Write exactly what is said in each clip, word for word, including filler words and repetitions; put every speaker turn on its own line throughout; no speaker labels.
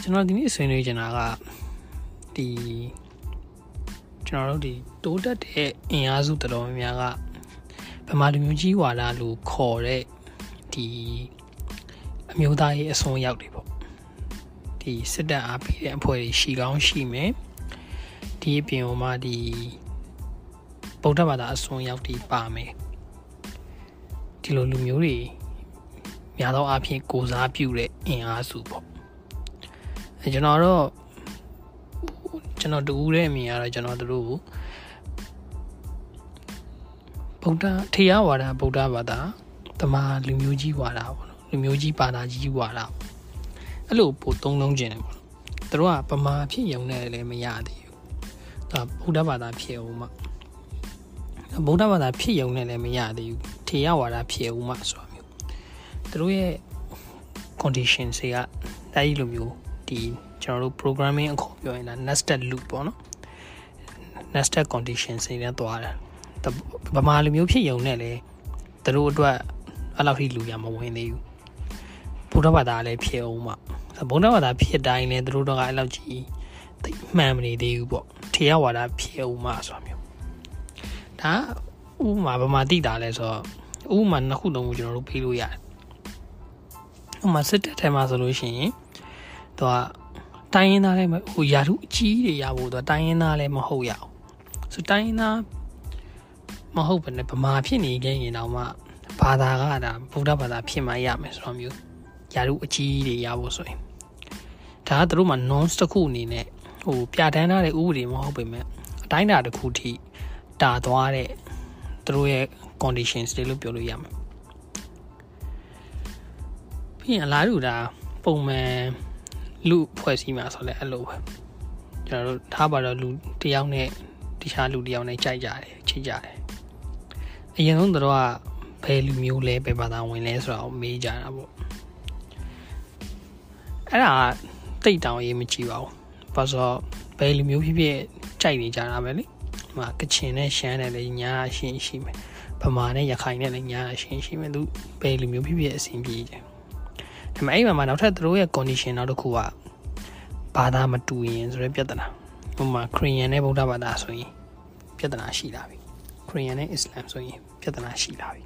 ကျွန်တော်ဒီနေ့ဆွေးနွေးချင်တာကဒီကျွန်တော်တို့ဒီတိုးတက်တဲ့အင်အားစုတော်တော်များများကဗမာလူမျိုးကြီးဝါဒလို့ခေါ်တဲ့ဒီအမျိုးသားရေးအစွန်းရောက်တွေပေါ့ဒီစစ်တပ်အားပေးတဲ့အဖွဲ့တွေရှိကောင်းရှိမယ်ဒီအပြင်မှာဒီဗုဒ္ဓဘာသာအစွန်းရောက်တွေပါမယ်ဒီလိုလူမျိုးတွေများသောအားဖြင့်ကိုစားပြုတဲ့အင်အားစုပေါ့အဲကျွန်တော်တော့ကျွန်တော်တူဦးတဲ့အမြင်ကတော့ကျွန်တော်တို့ဗုဒ္ဓထေရဝါဒဗုဒ္ဓဘာသာတမန်လူမျိုးကြီးဝါဒပေါ့နော်လူမျိုးကြီးဘာသာကြီးဝါဒအဲ့လိုပို့သုံးလုံးကျင်တယ်ပေါ့နော်သူတို့ကဗမာဖြစ်ရုံနဲ့လည်းမရသေးဘူးဒါဗုဒ္ဓဘာသာဖြစ်အောင်မှဗုဒ္ဓဘာသာဖြစ်ရုံနဲ့လည်းမရသေးဘူးထေရဝါဒဖြစ်အောင်မှဆိုတာမျိုးသူတို့ရဲ့ condition တွေကအဲဒီလိုမျိုးဒီကျွန်တော်တို့ programming အခေါ်ပြောရင်ဒါ nested loop ပေါ့နော် nested condition တွေနဲ့တွားတယ်ဗမာလူမျိုးဖြစ်ရုံနဲ့လေသူတို့အတွက်အဲ့လောက်ထိလူရမဝင်သေးဘူးဗုဒ္ဓဘာသာလည်းဖြစ်အောင်မှဗုဒ္ဓဘာသာဖြစ်တိုင်းလည်းသူတို့တော့အဲ့လောက်ကြီးသိမှန်မနေသေးဘူးပေါ့ထေရဝါဒဖြစ်အောင်မှဆိုတာမျိုးဒါဥပမာဗမာတိတာလဲဆိုတော့ဥပမာနှစ်ခုသုံးခုကျွန်တော်တို့ပေးလို့ရတယ်ဥပမာစစ်တပ်ထဲမှာဆိုလို့ရှိရင်သူကတိုင်းရင်းသားလည်းဟိုယာထုအကြီးတွေရဖို့သူကတိုင်းရင်းသားလည်းမဟုတ်ရအောင်ဆိုတိုင်းရင်းသားမဟုတ်ဘဲနဲ့ဗမာဖြစ်နေခဲ့ရင်တော့မှဘာသာကဒါဗုဒ္ဓဘာသာဖြစ်မှရမယ်ဆိုတော့မျိုးယာထုအကြီးတွေရဖို့ဆိုရင်ဒါကသူတို့မှာ norms တစ်ခုအနေနဲ့ဟိုပြဋ္ဌာန်းထားတဲ့ဥပဒေမဟုတ်ပေမဲ့အတိုင်းအတာတစ်ခုထိတာသွားတဲ့သူတို့ရဲ့ conditions တွေလို့ပြောလို့ရမယ်ပြီးရင်အလားတူဒါပုံမှန်လူဖွဲ့စည်းမှာဆိုလဲအဲ့လိုပဲကျွန်တော်တို့ထားပါတော့လူတယောက်နဲ့တခြားလူတယောက်နဲ့ကြိုက်ကြတယ်ချစ်ကြတယ်အရင်ဆုံးတို့ကဘယ်လူမျိုးလဲဘယ်ဘာသာဝင်လဲဆိုတာကိုမေးကြတာပေါ့အဲ့ဒါတိတ်တောင်ရေးမကြည့်ပါဘူးဘာလို့ဘယ်လူမျိုးဖြစ်ဖြစ်ကြိုက်နေကြတာပဲလေဟိုကချင်နဲ့ရှမ်းနဲ့လည်းညာရှင်းရှိမယ်ဗမာနဲ့ရခိုင်နဲ့လည်းညာရှင်းရှိမယ်သူဘယ်လူမျိုးဖြစ်ဖြစ်အဆင်ပြေတယ်ဒါပေမဲ့အဲ့မှာနောက်ထပ်သူတို့ရဲ့ condition နောက်တစ်ခုကဘာသာမတူရင်ဆိုတဲ့ပြဿနာဥပမာခရစ်ယာန်နဲ့ဗုဒ္ဓဘာသာဆိုရင်ပြဿနာရှိလာပြီခရစ်ယာန်နဲ့အစ္စလာမ်ဆိုရင်ပြဿနာရှိလာပြီ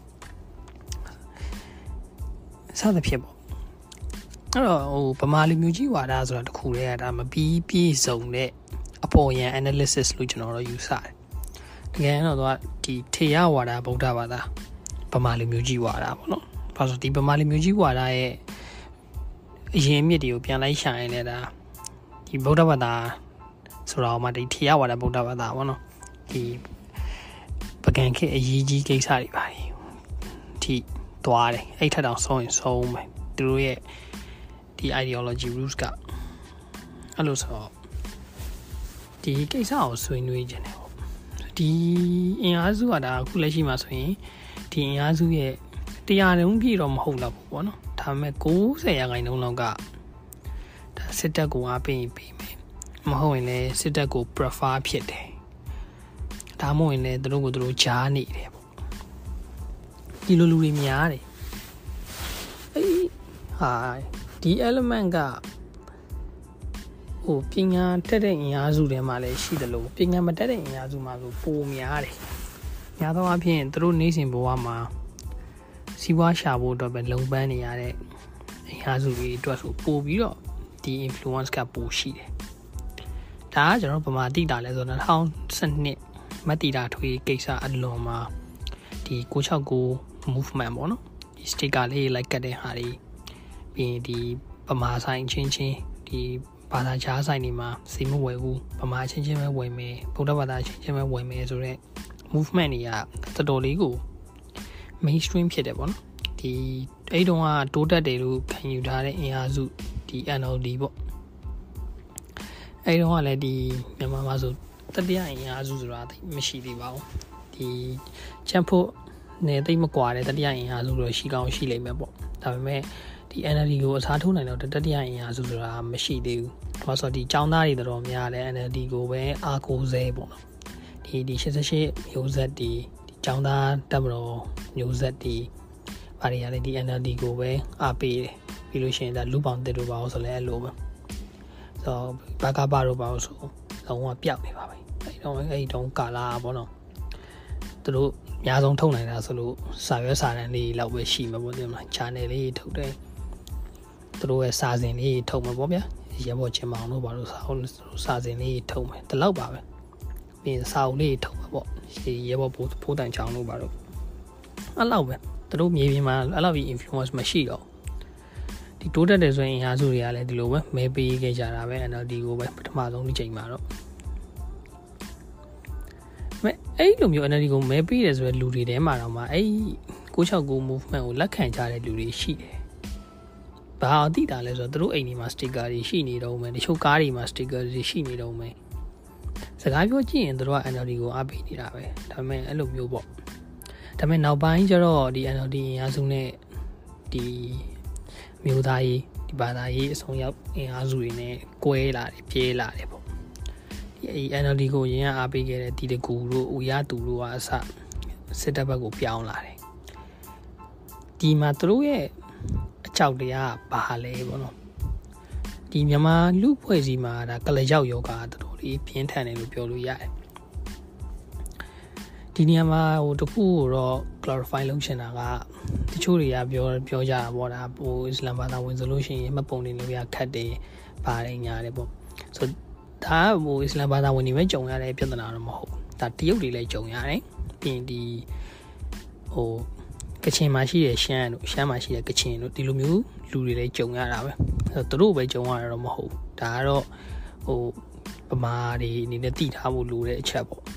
စသဖြင့်ပေါ့အဲ့တော့ဟိုဗမာလူမျိုးကြီးဝါဒဆိုတာတစ်ခုတည်းကဒါမပြီးပြည့်စုံတဲ့အပေါ်ယံ analysis လို့ကျွန်တော်တို့ယူဆတယ်တကယ်တော့သူကဒီထေရဝါဒဗုဒ္ဓဘာသာဗမာလူမျိုးကြီးဝါဒပေါ့နော်ဘာလို့ဒီဗမာလူမျိုးကြီးဝါဒရဲ့အရင်အမြစ်တွေကိုပြန်လိုက်ရှာရင်လည်းဒါဒီဗုဒ္ဓဘာသာဆိုတော့မှဒီထေရဝါဒဗုဒ္ဓဘာသာပေါ့နော်ဒီပကံခေအရေးကြီးကိစ္စတွေပါတယ်ဒီသွားတယ်အဲ့ထက်တောင်ဆုံးရင်ဆုံးမယ်သူတို့ရဲ့ဒီ ideology roots ကအဲ့လိုဆိုတော့ဒီကိစ္စကိုဆွေးနွေးခြင်းတယ်ပေါ့ဒီအင်အားစုကဒါအခုလက်ရှိမှာဆိုရင်ဒီအင်အားစုရဲ့တရားလုံးပြည့်တော့မဟုတ်တော့ဘူးပေါ့နော်ဒါပေမဲ့၉၀ရာခိုင်နှုန်းလောက်ကဒါစစ်တပ်ကိုအားပေးရင်ပေးမယ်မဟုတ်ရင်လည်းစစ်တပ်ကို prefer ဖြစ်တယ်ဒါမှမဟုတ်ရင်လည်းသူတို့ကိုသူတို့ကြားနေတယ်ပေါ့ဒီလိုလူတွေများတယ်အေးဟာဒီ element ကဟိုပညာတက်တဲ့အင်အားစုတွေမှာလည်းရှိတယ်လို့ပညာမတက်တဲ့အင်အားစုမှာဆိုပိုများတယ်များသောအားဖြင့်သူတို့နေစဉ်ဘဝမှာစီးပွားရှာဖို့အတွက်ပဲလုံပန်းနေရတဲ့အင်အားစုတွေအတွက်ဆိုပိုပြီးတော့ဒီ influence ကပိုရှိတယ်ဒါကကျွန်တော်ဗမာတိတာလဲဆိုတော့၂၀၁၂မတ်တီတာထွေးကိစ္စအလွန်မှာဒီ၉၆၉ movement ပေါ့နော်ဒီ sticker လေးလိုက်ကတ်တဲ့ဟာတွေပြီးရင်ဒီဗမာဆိုင်ချင်းချင်းဒီဘာသာခြားဆိုင်တွေမှာစီမဝယ်ဘူးဗမာချင်းချင်းပဲဝယ်မယ်ဗုဒ္ဓဘာသာချင်းချင်းပဲဝယ်မယ်ဆိုတော့ movement တွေကတော်တော်လေးကို mainstream ဖြစ်တယ်ပေါ့နော်ဒီအဲ့တုန်းကတိုးတက်တယ်လို့ခံယူထားတဲ့အင်အားစုဒီ N L D ပေါ့အဲ့တုန်းကလည်းဒီမြန်မာမှာဆိုတတိယအင်အားစုဆိုတာမရှိသေးပါဘူးဒီချမ်ဖို့နဲ့တိတ်မကွာတဲ့တတိယအင်အားစုလို့ရှိကောင်းရှိလိမ့်မယ်ပေါ့ဒါပေမဲ့ဒီ N L D ကိုအစားထိုးနိုင်တော့တတိယအင်အားစုဆိုတာမရှိသေးဘူးဘာလို့ဆိုတော့ဒီចောင်းသားတွေတော်များတယ် N L D ကိုပဲအားကိုးစေပေါ့နော်ဒီဒီ၈၈မျိုးဆက်ဒီကျောင်းသားတပ်မတော်မျိုးဆက်ဒီဘာတွေရလဲဒီ N L D ကိုပဲအားပေးတယ်ပြီးလို့ရှိရင်ဒါလူပေါင်းတစ်တို့ပါအောင်ဆိုလဲအဲ့လိုပဲဆိုဘာကပါတော့ပါလို့ဆိုလုံးဝပျောက်နေပါပဲအဲ့တော့အဲ့တုန်းကာလာပေါ့နော်သူတို့အများဆုံးထုတ်နိုင်တာဆိုလို့စာရွက်စာတမ်းလေးလောက်ပဲရှိမှာပေါ့ဒီမှာ channel လေးထုတ်တယ်သူတို့ရဲ့စာစဉ်လေးထုတ်မှာပေါ့ဗျာရဲဘော်ချင်းမောင်တို့ဘာလို့စာစာစဉ်လေးထုတ်မယ်ဒီလောက်ပါပဲပြီးစာအုပ်လေးထုတ်မှာပေါ့ရဲဘော်ဖိုးတန်ချောင်းတို့ဘာလို့အဲ့လောက်ပဲသူတို့မြေပြင်မှာအဲ့လောက်ကြီး influence မရှိတော့ဒီတိုးတက်တယ်ဆိုရင်အင်အားစုတွေကလည်းဒီလိုပဲမဲပေးခဲ့ကြတာပဲ N L D ကိုပဲပထမဆုံးဒီချိန်မှာတော့မဲအဲ့လိုမျိုး N L D ကိုမဲပေးတယ်ဆိုတဲ့လူတွေထဲမှာတော့မှအဲ့ကိုချောက်ကို movement ကိုလက်ခံကြတဲ့လူတွေရှိတယ်ဘာအသိတာလဲဆိုတော့သူတို့အိမ်တွေမှာ sticker တွေရှိနေတော့မယ်တချို့ကားတွေမှာ sticker တွေရှိနေတော့မယ်စကားပြောကြည့်ရင်သူတို့က N L D ကိုအားပေးနေတာပဲဒါပေမဲ့အဲ့လိုမျိုးပေါ့ဒါပေမဲ့နောက်ပိုင်းကျတော့ဒီ N L D အင်အားစုနဲ့ဒီမျိုးသားရေးဒီဘာသာရေးအဆုံးရောက်အင်အားစုတွေနဲ့ကွဲလာတယ်ပြေးလာတယ်ပေါ့ဒီ N L D ကိုရင်းအားပေးခဲ့တဲ့ဒီတကူတို့ဦးရသူတို့ကအစစစ်တပ်ဘက်ကိုပြောင်းလာတယ်ဒီမှာသူတို့ရဲ့အကြောက်တရားဘာလဲပေါ့နော်ဒီမြန်မာလူဖွဲ့စည်းမှာဒါကလျောက်ယောဂတော်တော်လေးပြင်းထန်တယ်လို့ပြောလို့ရတယ်ဒီနေရာမှာဟိုတခုတော့ clarify လုပ်ချင်တာကတချို့တွေကပြောပြောကြတာပေါ့ဒါဟိုအစ္စလမ်ဘာသာဝင်ဆိုလို့ရှိရင်မှတ်ပုံတင်လို့ရခတ်တယ်ပါတယ်ညာတယ်ပေါ့ဆိုဒါဟိုအစ္စလမ်ဘာသာဝင်တွေပဲကြုံရတဲ့ပြဿနာတော့မဟုတ်ဒါတရုတ်တွေလည်းကြုံရတယ်ပြီးရင်ဒီဟိုကချင်မှာရှိတဲ့ရှမ်းတို့ရှမ်းမှာရှိတဲ့ကချင်တို့ဒီလိုမျိုးလူတွေလည်းကြုံရတာပဲဆိုတော့သူတို့ပဲကြုံရတာတော့မဟုတ်ဒါကတော့ဟိုဗမာတွေအနေနဲ့တည်ထားဖို့လိုတဲ့အချက်ပေါ့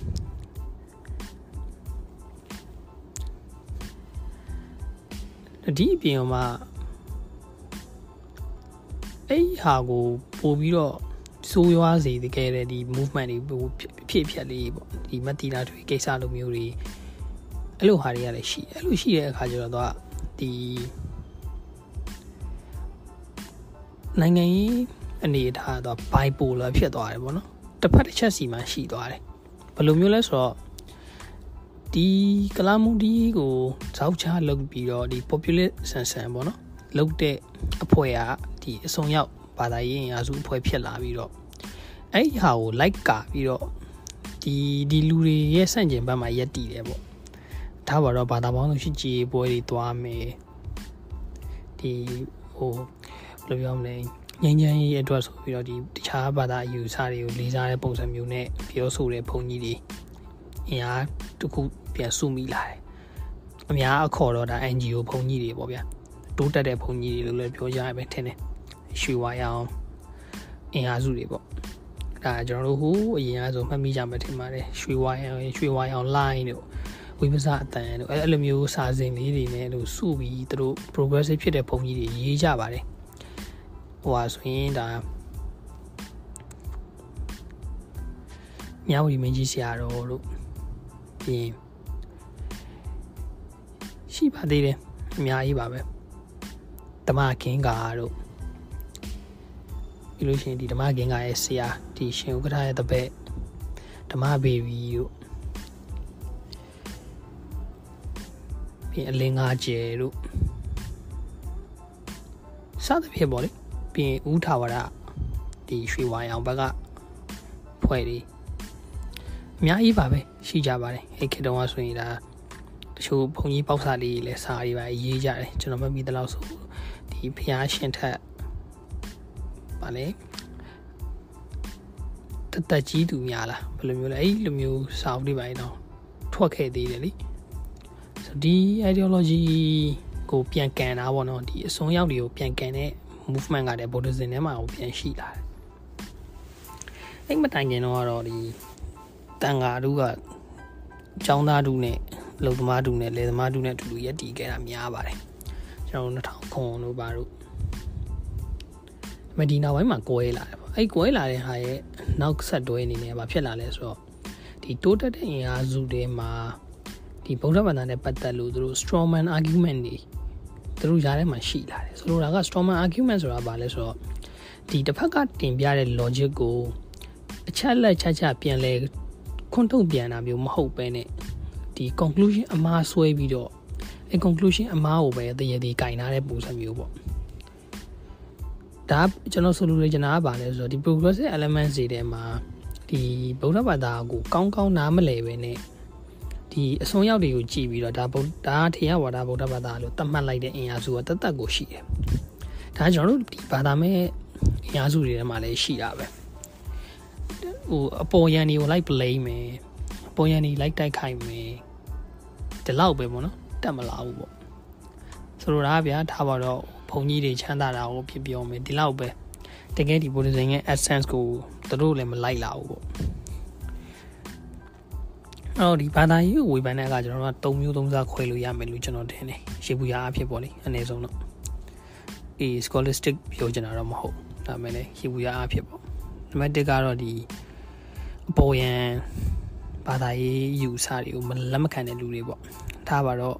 ဒီအပြင်မှာအဲ့ဟာကိုပို့ပြီးတော့စိုးရွားစေတကယ်တဲ့ဒီ movement တွေဖြစ်ဖြစ်လေးပေါ့ဒီမတီလာတွေကိစ္စလိုမျိုးတွေအဲ့လိုဟာတွေကလည်းရှိအဲ့လိုရှိတဲ့အခါကျတော့သူကဒီနိုင်ငံရေးအနေအထားတော့ bipolar ဖြစ်သွားတယ်ပေါ့နော်တစ်ဖက်တစ်ချက်စီမှရှိသွားတယ်ဘယ်လိုမျိုးလဲဆိုတော့ဒီကလာမူဒီကိုဇောက်ချလုပ်ပြီးတော့ဒီ popular ဆန်ဆန်ပေါ့နော်လုပ်တဲ့အဖွဲ့ကဒီအစုံရောက်ဘာသာရေးအင်အားစုအဖွဲ့ဖြစ်လာပြီးတော့အဲ့ဒီဟာကို like ကပြီးတော့ဒီဒီလူတွေရဲ့ဆန့်ကျင်ဘက်မှာရက်တည်တယ်ပေါ့ဒါပါတော့ဘာသာပေါင်းစုရှိကြည်ပွဲတွေသွားမယ်ဒီဟိုဘယ်လိုပြောမလဲငញ្ញမ်းရေးအတွက်ဆိုပြီးတော့ဒီတခြားဘာသာအယူဆတွေကိုလေးစားတဲ့ပုံစံမျိုးနဲ့ပြောဆိုတဲ့ဘုန်းကြီးတွေအင်အားတစ်ခုပြန်စုမိလာတယ်အများအခေါ်တော့ဒါ N G O ဘုန်းကြီးတွေပေါ့ဗျာတိုးတက်တဲ့ဘုန်းကြီးတွေလို့လည်းပြောကြရပဲထင်တယ်ရွှေဝါရောင်အင်အားစုတွေပေါ့ဒါကျွန်တော်တို့ဟိုအရင်ကဆိုမှတ်မိကြမှာထင်ပါတယ်ရွှေဝါရောင်ရွှေဝါရောင် line တို့ဝိပဿနာအတန်တို့အဲ့လိုမျိုးစာစဉ်လေးတွေနဲ့လို့စုပြီးသူတို့ progressive ဖြစ်တဲ့ဘုန်းကြီးတွေရေးကြပါတယ်ဟိုဟာဆိုရင်ဒါမြောက်ဝတီမင်းကြီးဆရာတော်တို့ပြီးရင်ရှိပါသေးတယ်အများကြီးပါပဲဓမ္မကင်္ကာတို့ပြီးလို့ရှိရင်ဒီဓမ္မကင်္ကာရဲ့ဆရာဒီရှင်ဥက္ကဋ္ဌရဲ့တပည့်ဓမ္မဘေဘီတို့ပြီးအလင်းငါကျဲတို့စသဖြင့်ပေါ့လေပြီးရင်ဦးထာဝရဒီရွှေဝါရောင်ဘက်ကဖွဲ့တွေအများကြီးပါပဲရှိကြပါတယ်အဲ့ခေတ်တုန်းကဆိုရင်ဒါတချို့ဘုံကြီးပေါက်စာလေးလည်းစာတွေပါရေးကြတယ်ကျွန်တော်မပြီးတလောက်ဆိုဒီဖျားရှင်ထက်ဗာလေတသက်ကြီးသူများလားဘယ်လိုမျိုးလဲအဲ့လိုမျိုးစာအုပ်တွေပါတော့ထွက်ခဲ့သေးတယ်လေဆိုဒီ ideology ကိုပြန်ကန်တာပေါ့နော်ဒီအစွန်းရောက်တွေကိုပြန်ကန်တဲ့ movement ကတည်းက Buddhism ထဲမှာကိုပြန်ရှိလာတယ်အဲ့မတိုင်ခင်တော့ကတော့ဒီတန်ဃာတို့ကကျောင်းသားတို့နဲ့လုံသမားတို့နဲ့လယ်သမားတို့နဲ့အတူတူရက်တည်ခဲ့တာများပါတယ်ကျွန်တော်တို့၂၀၀၀တို့ပါတို့မဒီနောက်ပိုင်းမှာကွဲလာတယ်ပေါ့အဲ့ကွဲလာတဲ့ဟာရဲ့နောက်ဆက်တွဲအနေနဲ့ဘာဖြစ်လာလဲဆိုတော့ဒီတိုးတက်တဲ့အင်အားစုတွေမှာဒီဗုဒ္ဓဘာသာနဲ့ပတ်သက်လို့သူတို့ strawman argument တွေသူတို့ရားထဲမှာရှိလာတယ်ဆိုလိုတာက strawman argument ဆိုတာဘာလဲဆိုတော့ဒီတစ်ဖက်ကတင်ပြတဲ့ logic ကိုအချက်လက်ချာချာပြန်လဲခွန်းထုတ်ပြန်တာမျိုးမဟုတ်ပဲနဲ့ဒီ conclusion အမှားဆွဲပြီးတော့အဲ conclusion အမှားကိုပဲတရေတည်ကင်ထားတဲ့ပုံစံမျိုးပေါ့ဒါကျွန်တော်ဆိုလိုချင်တာကဘာလဲဆိုတော့ဒီ progressive elements တွေထဲမှာဒီဗုဒ္ဓဘာသာကိုကောင်းကောင်းနားမလည်ပဲနဲ့ဒီအစွန်းရောက်တွေကိုကြည်ပြီးတော့ဒါဗုဒ္ဓဒါထေရဝါဒဗုဒ္ဓဘာသာလို့သတ်မှတ်လိုက်တဲ့အင်အားစုကတသက်ကိုရှိတယ်။ဒါကျွန်တော်တို့ဒီဘာသာမဲ့အင်အားစုတွေထဲမှာလည်းရှိတာပဲ။ဟိုအပေါ်ယံတွေကိုလိုက် blame မယ်။အပေါ်ယံတွေလိုက်တိုက်ခိုက်မယ်။ဒီလောက်ပဲပေါ့နော်။တက်မလာဘူးပေါ့။ဆိုလိုတာဗျာထားပါတော့ဘုံကြီးတွေချမ်းသာတာကိုဖြစ်ပြောမယ်ဒီလောက်ပဲတကယ်ဒီ Buddhism ရဲ့ essence ကိုသူတို့လည်းမလိုက်လာဘူးပေါ့အော်ဒီဘာသာရေးဝေဖန်တဲ့အခါကျွန်တော်တို့က၃မျိုးသုံးစားခွဲလို့ရမယ်လို့ကျွန်တော်ထင်တယ်ရှေးဘူးရအဖြစ်ပေါ့လေအနည်းဆုံးတော့အေ scholastic ပြောချင်တာတော့မဟုတ်ဒါပေမဲ့လည်းရှေးဘူးရအဖြစ်ပေါ့နံပါတ်၁ကတော့ဒီအပေါ်ယံဘာသာရေးယူဆတွေကိုမလက်မခံတဲ့လူတွေပေါ့ထားပါတော့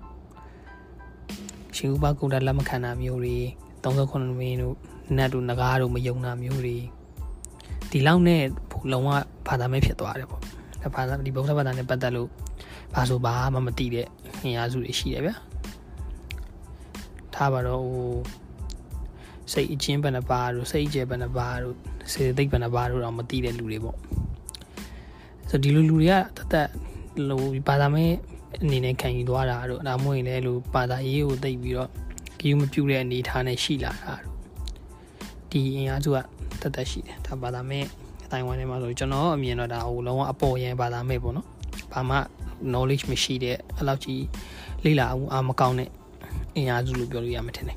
ရှင်ဥပကုဒ္ဒလက်မခံတာမျိုးတွေ၃၉မင်းတို့နတ်တို့ငကားတို့မယုံတာမျိုးတွေဒီလောက်နဲ့လုံးဝဘာသာမဲ့ဖြစ်သွားတယ်ပေါ့ဒါဘာသာဒီဗုဒ္ဓဘာသာနဲ့ပတ်သက်လို့ဘာဆိုဘာမှမသိတဲ့အင်အားစုတွေရှိတယ်ဗျာထားပါတော့ဟိုစိတ်အချင်းဘယ်နှပါတို့စိတ်အကျယ်ဘယ်နှပါတို့စေသိက်ဘယ်နှပါတို့တော့မသိတဲ့လူတွေပေါ့ဆိုဒီလိုလူတွေကတသက်လို့ဘာသာမဲ့အနေနဲ့ခံယူသွားတာတို့ဒါမှမဟုတ်ရင်လည်းလူဘာသာရေးကိုသိပြီးတော့ကြည့်မပြူတဲ့အနေထားနဲ့ရှိလာတာတို့ဒီအင်အားစုကတသက်ရှိတယ်ဒါဘာသာမဲ့အတိုင်းဝိုင်းထဲမှာဆိုကျွန်တော်အမြင်တော့ဒါဟိုလုံးဝအပေါ်ယံဘာသာမဲ့ပေါ့နော်ဘာမှ knowledge မရှိတဲ့အလောက်ကြီးလေ့လာအောင်အာမကောင်းတဲ့အင်အားစုလို့ပြောလို့ရမှာထင်တယ်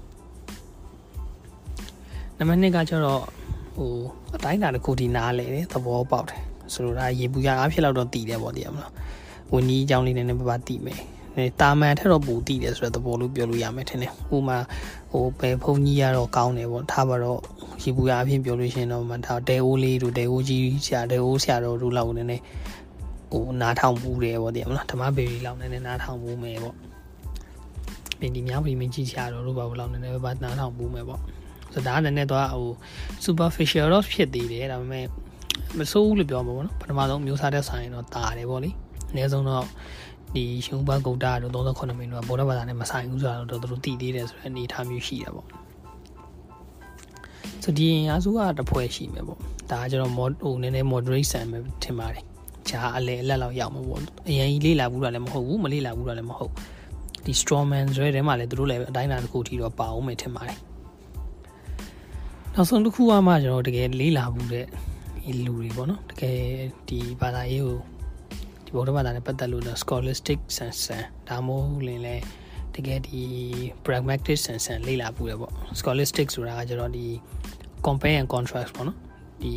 နံပါတ်၂ကကျတော့ဟိုအတိုင်းတာတစ်ခုဒီနားလဲတယ်သဘောပေါက်တယ်ဆိုတော့ဒါရေပူရအားဖြစ်တော့တည်တယ်ပေါ့တည်ရမလားဝင်းကြီးအကြောင်းလေးနဲ့ပပတည်မယ်တာမန်ထက်တော့ပူတည်တယ်ဆိုတော့သဘောလို့ပြောလို့ရမယ်ထင်တယ်ဥမာဟိုဘယ်ဖုန်းကြီးကတော့ကောင်းတယ်ပေါ့ထားပါတော့ရေပူရအဖြစ်ပြောလို့ရှိရင်တော့မထားတဲအိုးလေးတို့တဲအိုးကြီးဆရာတဲအိုးဆရာတော်တို့လောက်နည်းနည်းဟိုနားထောင်ပူတယ်ပေါ့တည်ရမလားဓမ္မဘေရီလောက်နည်းနည်းနားထောင်ပူမယ်ပေါ့ပြင်ဒီမြောက်ပြီးမင်းကြီးဆရာတော်တို့ဘာလို့လောက်နည်းနည်းပပနားထောင်ပူမယ်ပေါ့ဆိုတော့ဒါကလည်းတော့ဟို superficial တော့ဖြစ်သေးတယ်ဒါပေမဲ့မဆိုးဘူးလို့ပြောမှာပေါ့နော်ပထမဆုံးမျိုးစားတဲ့ဆိုင်တော့တာတယ်ပေါ့လေအနည်းဆုံးတော့ဒီရှင်ဘဂုတ်တာတို့၃၉မိနစ်တော့ဗုဒ္ဓဘာသာနဲ့မဆိုင်ဘူးဆိုတော့သူတို့တည်သေးတယ်ဆိုတဲ့အနေအထားမျိုးရှိတာပေါ့ဆိုဒီအစုကတပွဲရှိမယ်ပေါ့ဒါကကျတော့ mod ဟိုနည်းနည်း moderate ဆန်ပဲထင်ပါတယ်ဂျာအလဲအလက်လောက်ရောက်မှာပေါ့အရင်ကြီးလေးလာဘူးတာလည်းမဟုတ်ဘူးမလေးလာဘူးတာလည်းမဟုတ်ဒီ strawman ဆိုတဲ့ထဲမှာလည်းသူတို့လည်းအတိုင်းအတာတစ်ခုထီတော့ပါအောင်မယ်ထင်ပါတယ်နောက်ဆုံးတစ်ခုကမှကျွန်တော်တကယ်လေးလာဘူးတဲ့ဒီလူတွေပေါ့နော်တကယ်ဒီဘာသာရေးကိုဒီဗုဒ္ဓဘာသာနဲ့ပတ်သက်လို့ scholastic sense ဒါမှမဟုတ်လည်းလေတကယ်ဒီ pragmatic sense လေးလာဘူးတယ်ပေါ့ scholastic ဆိုတာကကျတော့ဒီ compare and contrast ပေါ့နော်ဒီ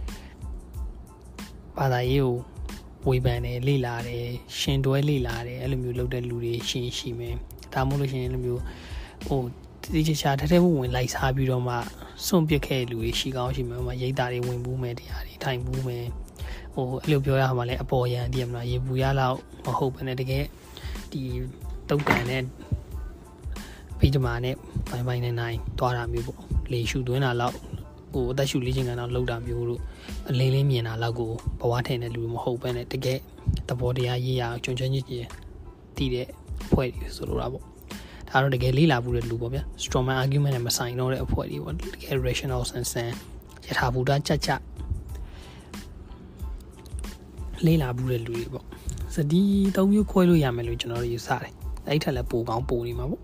ဘာသာရေးကိုဝေဖန်တယ်လေးလာတယ်ရှင်တွဲလေးလာတယ်အဲ့လိုမျိုးလုပ်တဲ့လူတွေရှိရှိမယ်ဒါမှမဟုတ်လို့ရှိရင်အဲ့လိုမျိုးဟိုဒီချာထဲထဲဝင်လိုက်စားပြီးတော့မှစွန့်ပစ်ခဲ့လူတွေရှိကောင်းရှိမယ်ဟိုမှာရိတ်တာတွေဝင်ဘူးမယ်တရားတွေထိုင်ဘူးမယ်ဟိုအဲ့လိုပြောရမှာလဲအပေါ်ယံတည်မလားရေပူရလောက်မဟုတ်ဘဲနဲ့တကယ်ဒီတုတ်တန်နဲ့ပြီးကြမှာနဲ့ဘိုင်ဘိုင်နဲ့နိုင်သွားတာမျိုးပေါ့လေရှူသွင်းတာလောက်ဟိုအသက်ရှူလေးချင်းကတော့လောက်တာမျိုးတို့အလင်းလေးမြင်တာလောက်ကိုဘဝထင်တဲ့လူမဟုတ်ဘဲနဲ့တကယ်သဘောတရားရေးရအောင်ကျွမ်းကျွမ်းကျင်ကျင်တည်တဲ့အဖွဲ့တွေဆိုလိုတာပေါ့ဒါတော့တကယ်လေးလာဘူးတဲ့လူပေါ့ဗျာ strawman argument နဲ့မဆိုင်တော့တဲ့အဖွဲ့တွေပေါ့တကယ် rational sense ယထာဘူတကြကြလေးလာဘူးတဲ့လူတွေပေါ့စဒီသုံးမျိုးခွဲလို့ရမယ်လို့ကျွန်တော်တို့ယူဆတယ်အဲ့ထက်လည်းပိုကောင်းပိုနေမှာပေါ့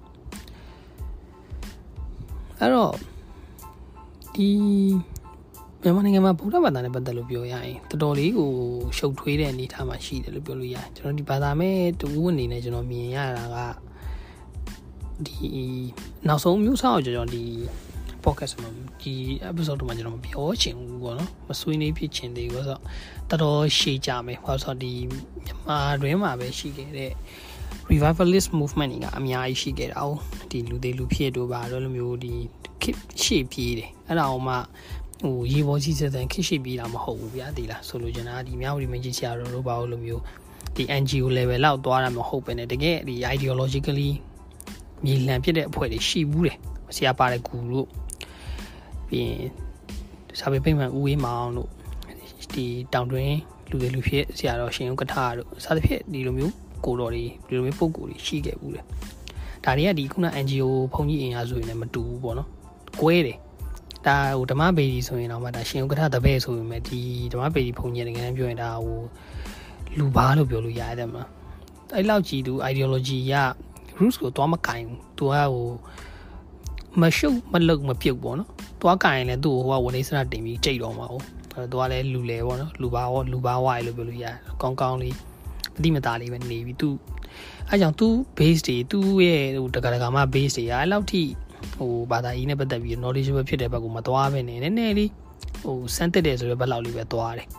အဲ့တော့ဒီမြန်မာနိုင်ငံမှာဗုဒ္ဓဘာသာနဲ့ပတ်သက်လို့ပြောရရင်တော်တော်လေးကိုရှုပ်ထွေးတဲ့အနေအထားမှာရှိတယ်လို့ပြောလို့ရတယ်ကျွန်တော်ဒီဘာသာမဲ့တူအနေနဲ့ကျွန်တော်မြင်ရတာကဒီနောက်ဆုံးမျိုးစားကိုကျွန်တော်ဒီ podcast မှာဒီ episode မှာကျွန်တော်မပြောချင်ဘူးပေါ့နော်မဆွေးနွေးဖြစ်ချင်သေးဘူးဆိုတော့တော်တော်ရှည်ကြမယ်ဘာလို့ဆိုတော့ဒီမြန်မာတွင်းမှာပဲရှိခဲ့တဲ့ revivalist movement တွေကအများကြီးရှိခဲ့တာ哦ဒီလူသေးလူဖြစ်တို့ပါတော့လိုမျိုးဒီခစ်ရှေ့ပြေးတယ်အဲ့ဒါအောင်မှဟိုရေပေါ်ကြီးစတဲ့ခစ်ရှေ့ပြေးတာမဟုတ်ဘူးဗျာဒီလားဆိုလိုချင်တာဒီမြောက်ဒီမကြီးချာတော့လို့ပါလို့မျိုးဒီ N G O level လောက်သွားတာမဟုတ်ပဲねတကယ်ဒီ ideologically မြေလံဖြစ်တဲ့အဖွဲ့တွေရှိဘူးတယ်ဆရာပါတဲ့ဂူတို့ပြီးရင်စာပေပိတ်မှန်ဦးဝေးမောင်တို့ဒီတောင်တွင်းလူတွေလူဖြစ်ဆရာတော်ရှင်ဥက္ကဋ္ဌတို့စသဖြင့်ဒီလိုမျိုးကိုတော်တွေဒီလိုမျိုးပုံကိုယ်တွေရှိခဲ့ဘူးတယ်ဒါတွေကဒီခုန N G O ဘုံကြီးအင်အားစုတွေနဲ့မတူဘူးပေါ့နော်ကွဲတယ်ဒါဟိုဓမ္မပေဒီဆိုရင်တော့မှဒါရှင်ဥက္ကဋ္ဌတပည့်ဆိုပေမဲ့ဒီဓမ္မပေဒီဘုံကြီးတကယ်ပြောရင်ဒါဟိုလူဘာလို့ပြောလို့ရတယ်မှာအဲ့လောက်ကြီးသူ ideology ရ roots ကိုတော့မကင်ဘူးသူကဟိုမရှုပ်မလုတ်မပြုတ်ပေါ့နော်သွားကင်ရင်လည်းသူ့ဟိုကဝနေစရတင်ပြီးကြိတ်တော့မှာဟုတ်အဲ့တော့သူကလည်းလူလေပေါ့နော်လူဘာရောလူဘာဝရလို့ပြောလို့ရတယ်ကောင်းကောင်းလေးတတိမသားလေးပဲနေပြီးသူအဲ့ကြောင့်သူ base တွေသူ့ရဲ့ဟိုတက္ကရာမ base တွေအဲ့လောက်ထိဟိုဘာသာရေးနဲ့ပတ်သက်ပြီး knowledgeable ဖြစ်တဲ့ဘက်ကမသွားဘဲနေနည်းနည်းလေးဟိုစမ်းတက်တယ်ဆိုတော့ဘက်လောက်လေးပဲသွားတယ်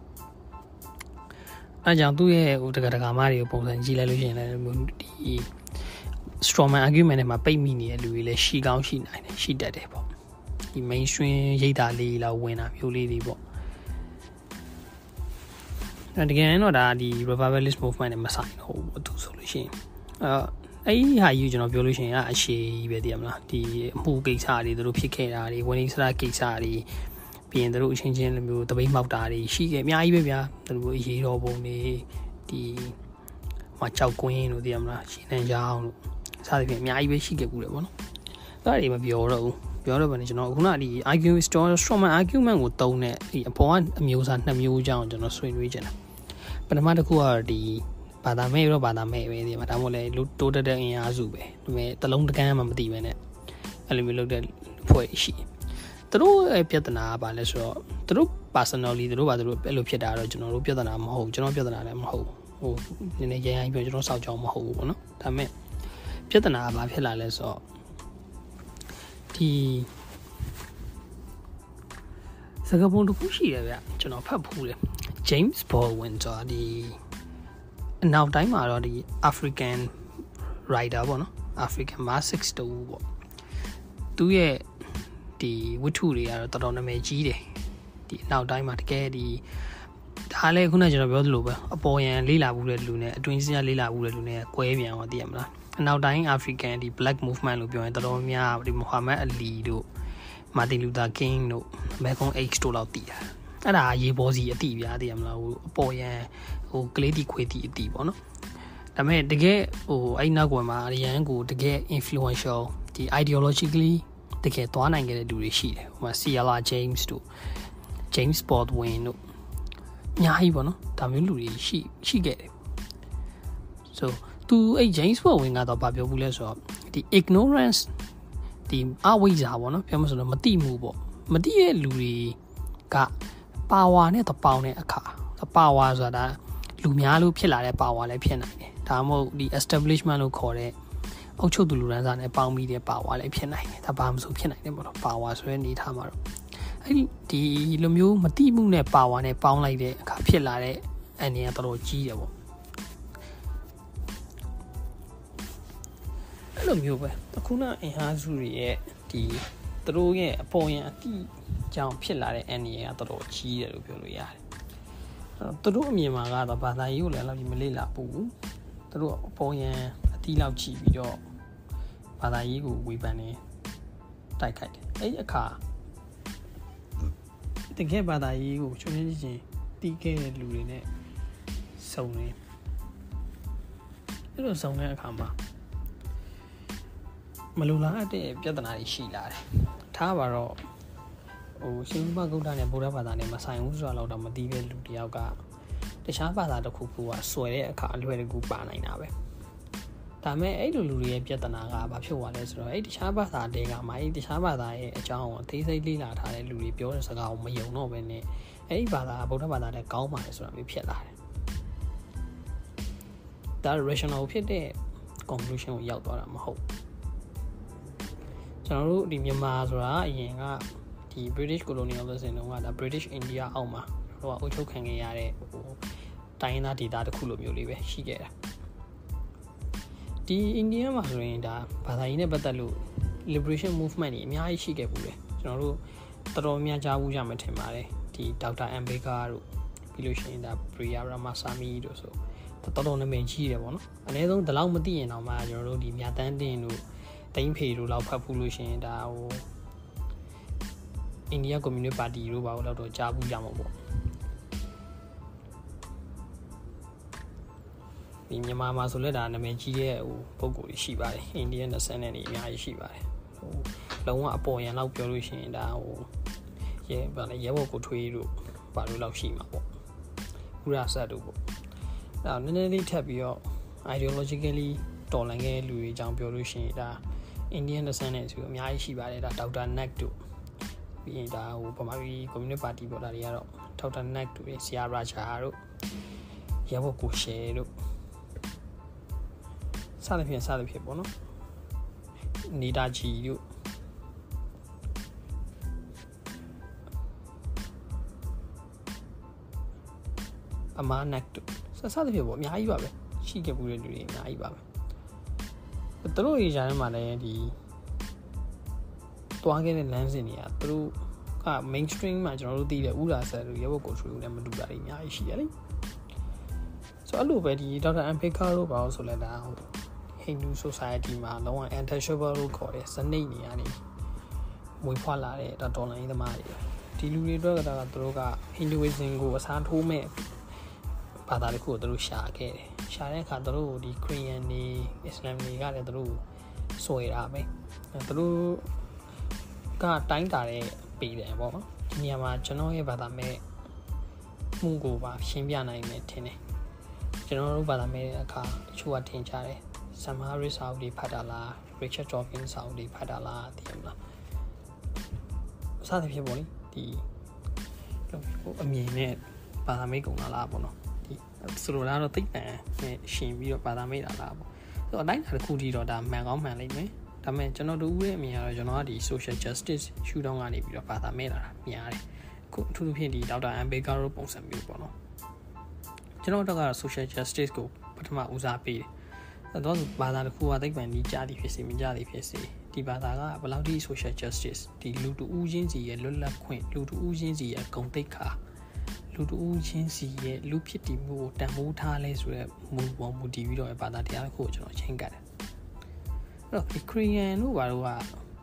အဲ့ကြောင့်သူ့ရဲ့ဟိုတက္ကရာမတွေကိုပုံစံကြည့်လိုက်လို့ရှိရင်လည်းဒီ strawman argument နဲ့မှာပိတ်မိနေတဲ့လူတွေလည်းရှိကောင်းရှိနိုင်တယ်ရှိတတ်တယ်ပေါ့ဒီ mainstream ရိတ်တာလေးလောက်ဝင်တာမျိုးလေးတွေပေါ့အဲ့တကယ်တော့ဒါဒီ revivalist movement နဲ့မဆိုင်တော့ဘူးသူဆိုလို့ရှိရင်အဲအဲ့ဒီဟာကြီးကျွန်တော်ပြောလို့ရှိရင်အရှေးကြီးပဲတည်ရမလားဒီအမှုကိစ္စတွေသူတို့ဖြစ်ခဲ့တာတွေဝင်နေစရာကိစ္စတွေပြီးရင်သူတို့အချင်းချင်းလိုမျိုးတပိတ်မှောက်တာတွေရှိခဲ့အများကြီးပဲဗျာသူတို့ရေတော်ပုံတွေဒီမကြောက်ကွင်းတို့တည်ရမလားရှင်းနေကြအောင်လို့စသဖြင့်အများကြီးပဲရှိခဲ့ဘူးလေပေါ့နော်ဒါတွေမပြောတော့ဘူးပြောတော့ဗာနေကျွန်တော်ခုနဒီ argument strawman argument ကိုတုံးတဲ့ဒီအပေါ်ကအမျိုးအစားနှစ်မျိုးကြောင်းကျွန်တော်ဆွေးနွေးချင်တာပထမတစ်ခုကဒီဘာသာမဲ့ရောဘာသာမဲ့ပဲဒီမှာဒါမှမဟုတ်လေလူတိုးတက်တဲ့အင်အားစုပဲဒါပေမဲ့တလုံးတကန်းမှမသိပဲနဲ့အဲ့လိုမျိုးလုပ်တဲ့ဖွဲ့ရှိသူတို့ရဲ့ပြဿနာကဘာလဲဆိုတော့သူတို့ personally သူတို့ဘာသူတို့အဲ့လိုဖြစ်တာတော့ကျွန်တော်တို့ပြဿနာမဟုတ်ကျွန်တော်ပြဿနာလည်းမဟုတ်ဟိုနည်းနည်းရရင်ပြောကျွန်တော်စောက်ကြောင်မဟုတ်ဘူးပေါ့နော်ဒါပေမဲ့ပြဿနာကဘာဖြစ်လာလဲဆိုတော့ဒီစကားပုံတစ်ခုရှိတယ်ဗျကျွန်တော်ဖတ်ဖူးတယ် James Baldwin ဆိုတာဒီအနောက်တိုင်းမှာတော့ဒီ African writer ပေါ့နော် African Marxist တူပေါ့သူရဲ့ဒီဝတ္ထုတွေကတော့တော်တော်နာမည်ကြီးတယ်ဒီအနောက်တိုင်းမှာတကယ်ဒီဒါလည်းခုနကကျွန်တော်ပြောသလိုပဲအပေါ်ယံလေးလာဘူးတဲ့လူနဲ့အတွင်းစရလေးလာဘူးတဲ့လူနဲ့ကွဲပြန်သွားသိရမလားအနောက်တိုင်း African ဒီ Black Movement လို့ပြောရင်တော်တော်များဒီ Muhammad Ali တို့ Martin Luther King တို့ Malcolm X တို့လောက်တည်တာအဲ့ဒါရေပေါ်စီအတိပြားသိရမလားဟိုအပေါ်ယံဟိုကလေးတီခွေးတီအတိပေါ့နော်ဒါပေမဲ့တကယ်ဟိုအဲ့နောက်ကွယ်မှာအရန်ကိုတကယ် influential ဒီ ideologically တကယ်သွားနိုင်ခဲ့တဲ့လူတွေရှိတယ်ဟိုမှာ C L R James တို့ James Baldwin တို့အများကြီးပေါ့နော်ဒါမျိုးလူတွေရှိရှိခဲ့တယ် so သူအဲ့ James Baldwin ကတော့ဗာပြောဘူးလဲဆိုတော့ဒီ ignorance ဒီအဝိဇ္ဇာပေါ့နော်ပြောမှဆိုတော့မသိမှုပေါ့မသိတဲ့လူတွေကပါဝါနဲ့တပေါင်းတဲ့အခါပါဝါဆိုတာလူများလို့ဖြစ်လာတဲ့ပါဝါလည်းဖြစ်နိုင်တယ်ဒါမှမဟုတ်ဒီ establishment လို့ခေါ်တဲ့အုပ်ချုပ်သူလူတန်းစားနဲ့ပေါင်းပြီးတဲ့ပါဝါလည်းဖြစ်နိုင်တယ်ဒါဘာမှမဆိုဖြစ်နိုင်တယ်ပေါ့နော်ပါဝါဆိုတဲ့အနေထားမှာတော့အဲ့ဒီဒီလိုမျိုးမတိမှုနဲ့ပါဝါနဲ့ပေါင်းလိုက်တဲ့အခါဖြစ်လာတဲ့အနေနဲ့တော်တော်ကြီးတယ်ပေါ့အဲ့လိုမျိုးပဲအခုနအင်ဟာစုတွေရဲ့ဒီသူတို့ရဲ့အပေါ်ယံအတိကြောင့်ဖြစ်လာတဲ့အနေနဲ့ကတော်တော်ကြီးတယ်လို့ပြောလို့ရတယ်သူတို့အမြင်မှာကတော့ဘာသာရေးကိုလည်းအဲ့လိုမလေ့လာဘူးသူတို့အပေါ်ယံအတိလောက်ကြည့်ပြီးတော့ဘာသာရေးကိုဝေဖန်နေတိုက်ခိုက်တယ်အဲ့ဒီအခါတကယ်ဘာသာရေးကိုချွင်းချင်းချင်းတီးခဲ့တဲ့လူတွေနဲ့စုံနေအဲ့လိုစုံတဲ့အခါမှာမလူလားတဲ့ပြဿနာတွေရှိလာတယ်ထားပါတော့ဟိုရှင်ဥပဂုဋ္ဌနဲ့ဗုဒ္ဓဘာသာနဲ့မဆိုင်ဘူးဆိုတော့တော့မသိတဲ့လူတယောက်ကတခြားဘာသာတစ်ခုခုကဆွဲတဲ့အခါအလွယ်တကူပါနိုင်တာပဲဒါပေမဲ့အဲ့လိုလူတွေရဲ့ပြဿနာကဘာဖြစ်သွားလဲဆိုတော့အဲ့တခြားဘာသာတွေကမှအဲ့တခြားဘာသာရဲ့အကြောင်းကိုအသေးစိတ်လေ့လာထားတဲ့လူတွေပြောတဲ့စကားကိုမယုံတော့ဘဲနဲ့အဲ့ဒီဘာသာဗုဒ္ဓဘာသာနဲ့ကောင်းပါတယ်ဆိုတာမျိုးဖြစ်လာတယ်ဒါ rational ဖြစ်တဲ့ conclusion ကိုရောက်သွားတာမဟုတ်ကျွန်တော်တို့ဒီမြန်မာဆိုတာအရင်ကဒီ British colonialism တုန်းကဒါ British India အောက်မှာဟိုကအုပ်ချုပ်ခံခဲ့ရတဲ့ဟိုတိုင်းသားဒေသတစ်ခုလိုမျိုးလေးပဲရှိခဲ့တာဒီ India မှာဆိုရင်ဒါဘာသာရေးနဲ့ပတ်သက်လို့ liberation movement တွေအများကြီးရှိခဲ့ဘူးလေကျွန်တော်တို့တော်တော်များကြားဘူးကြမှာထင်ပါတယ်ဒီ Doctor Ambedkar တို့ပြီးလို့ရှိရင်ဒါ Priya Ramaswamy တို့ဆိုတော်တော်နာမည်ကြီးတယ်ပေါ့နော်အနည်းဆုံးဒီလောက်မသိရင်တော့မှကျွန်တော်တို့ဒီမြတ်တန်းတင်တို့တိမ့်ဖေတို့လောက်ဖတ်ဖူးလို့ရှိရင်ဒါဟိုအိန္ဒိယကွန်မြူနစ်ပါတီတို့ဘာလို့တော့ကြားဘူးကြမှာပေါ့ဒီမြန်မာမှာဆိုလဲဒါနာမည်ကြီးတဲ့ဟိုပုံကိုယ်ရှိပါတယ်အိန္ဒိယနဲ့ဆန်တဲ့နေအများကြီးရှိပါတယ်ဟလုံးဝအပေါ်ရန်လောက်ပြောလို့ရှိရင်ဒါဟိုရဲဗာလေရဲဘော်ကိုထွေးတို့ဘာလို့လောက်ရှိမှာပေါ့ဥရဆတ်တို့ပေါ့အဲ့တော့နည်းနည်းလေးထပ်ပြီးတော့ ideologically တော်လန်ခဲ့လူတွေအကြောင်းပြောလို့ရှိရင်ဒါ Indian descent နဲ့ဆိုအများကြီးရှိပါတယ်ဒါဒေါက်တာနက်တို့ပြီးရင်ဒါဟိုဗမာပြည်ကွန်မြူနစ်ပါတီပေါ့ဒါတွေကတော့ဒေါက်တာနက်တို့ဆရာရာချာတို့ရဲဘော်ကိုရှယ်တို့စသဖြင့်စသဖြင့်ပေါ့နော်နေတာကြီးတို့အမားနက်တို့စစသဖြင့်ပေါ့အများကြီးပါပဲရှိခဲ့ဘူးတဲ့လူတွေအများကြီးပါပဲသူတို့ရေးကြတဲ့မှာလည်းဒီတွားခဲ့တဲ့လမ်းစဉ်တွေကသူတို့က mainstream မှာကျွန်တော်တို့သိတဲ့ဥရာဆက်တို့ရဲဘော်ကိုထွေးဦးလည်းမတူတာတွေအများကြီးရှိရလေဆိုအဲ့လိုပဲဒီဒေါက်တာအမ်ဖေကာတို့ပါလို့ဆိုလဲဒါဟို Hindu society မှာလုံးဝ untouchable လို့ခေါ်တဲ့ဇနိတ်နေရာနေမွေးဖွားလာတဲ့ဒါဒေါ်လာရင်းသမားတွေဒီလူတွေတော့ကသူတို့က Hinduism ကိုအစားထိုးမဲ့ဘာသာတစ်ခုကိုသူတို့ရှာခဲ့တယ်ရှာတဲ့အခါသူတို့ဒီ Korean တွေ Islam တွေကလည်းသူတို့ဆွဲတာပဲသူတို့ကတိုင်းတာတဲ့ပေးတယ်ပေါ့နော်ဒီနေရာမှာကျွန်တော်ရဲ့ဘာသာမဲ့မှုကိုပါရှင်းပြနိုင်မယ်ထင်တယ်ကျွန်တော်တို့ဘာသာမဲ့တဲ့အခါတချို့ကထင်ကြတယ်ဆမ်မာရီစာအုပ်တွေဖတ်တာလား Richard Dawkins စာအုပ်တွေဖတ်တာလားသိမလားစသဖြင့်ပေါ့လေဒီအမြင်နဲ့ဘာသာမဲ့ကုန်လာလားပေါ့နော်ဒီဆိုလိုတာတော့သိပ္ပံနဲ့ရှင်ပြီးတော့ဘာသာမဲ့တာလားပေါ့ဆိုတော့အတိုင်းတစ်ခုတည်းတော့ဒါမှန်ကောင်းမှန်လိမ့်မယ်ဒါပေမဲ့ကျွန်တော်တို့ရဲ့အမြင်ကတော့ကျွန်တော်ကဒီ social justice ရှုထောင့်ကနေပြီးတော့ဘာသာမဲ့လာတာများတယ်အခုအထူးသဖြင့်ဒီဒေါက်တာအမ်ဘေကာတို့ပုံစံမျိုးပေါ့နော်ကျွန်တော်တို့ကတော့ social justice ကိုပထမဦးစားပေးတယ်အဲ့တော့ဘာသာတစ်ခုကသိပ္ပံကြီးကြားသည်ဖြစ်စေမကြားသည်ဖြစ်စေဒီဘာသာကဘယ်လောက်ထိ social justice ဒီလူတူဦးချင်းစီရဲ့လွတ်လပ်ခွင့်လူတူဦးချင်းစီရဲ့ဂုဏ်သိက္ခာလူတူဦးချင်းစီရဲ့လူဖြစ်တည်မှုကိုတန်ဖိုးထားလဲဆိုတဲ့မူပေါ်မူတည်ပြီးတော့ဘာသာတရားတစ်ခုကိုကျွန်တော်ချင်းကတ်တယ်အဲ့တော့ဒီ Korean တို့ဘာလို့က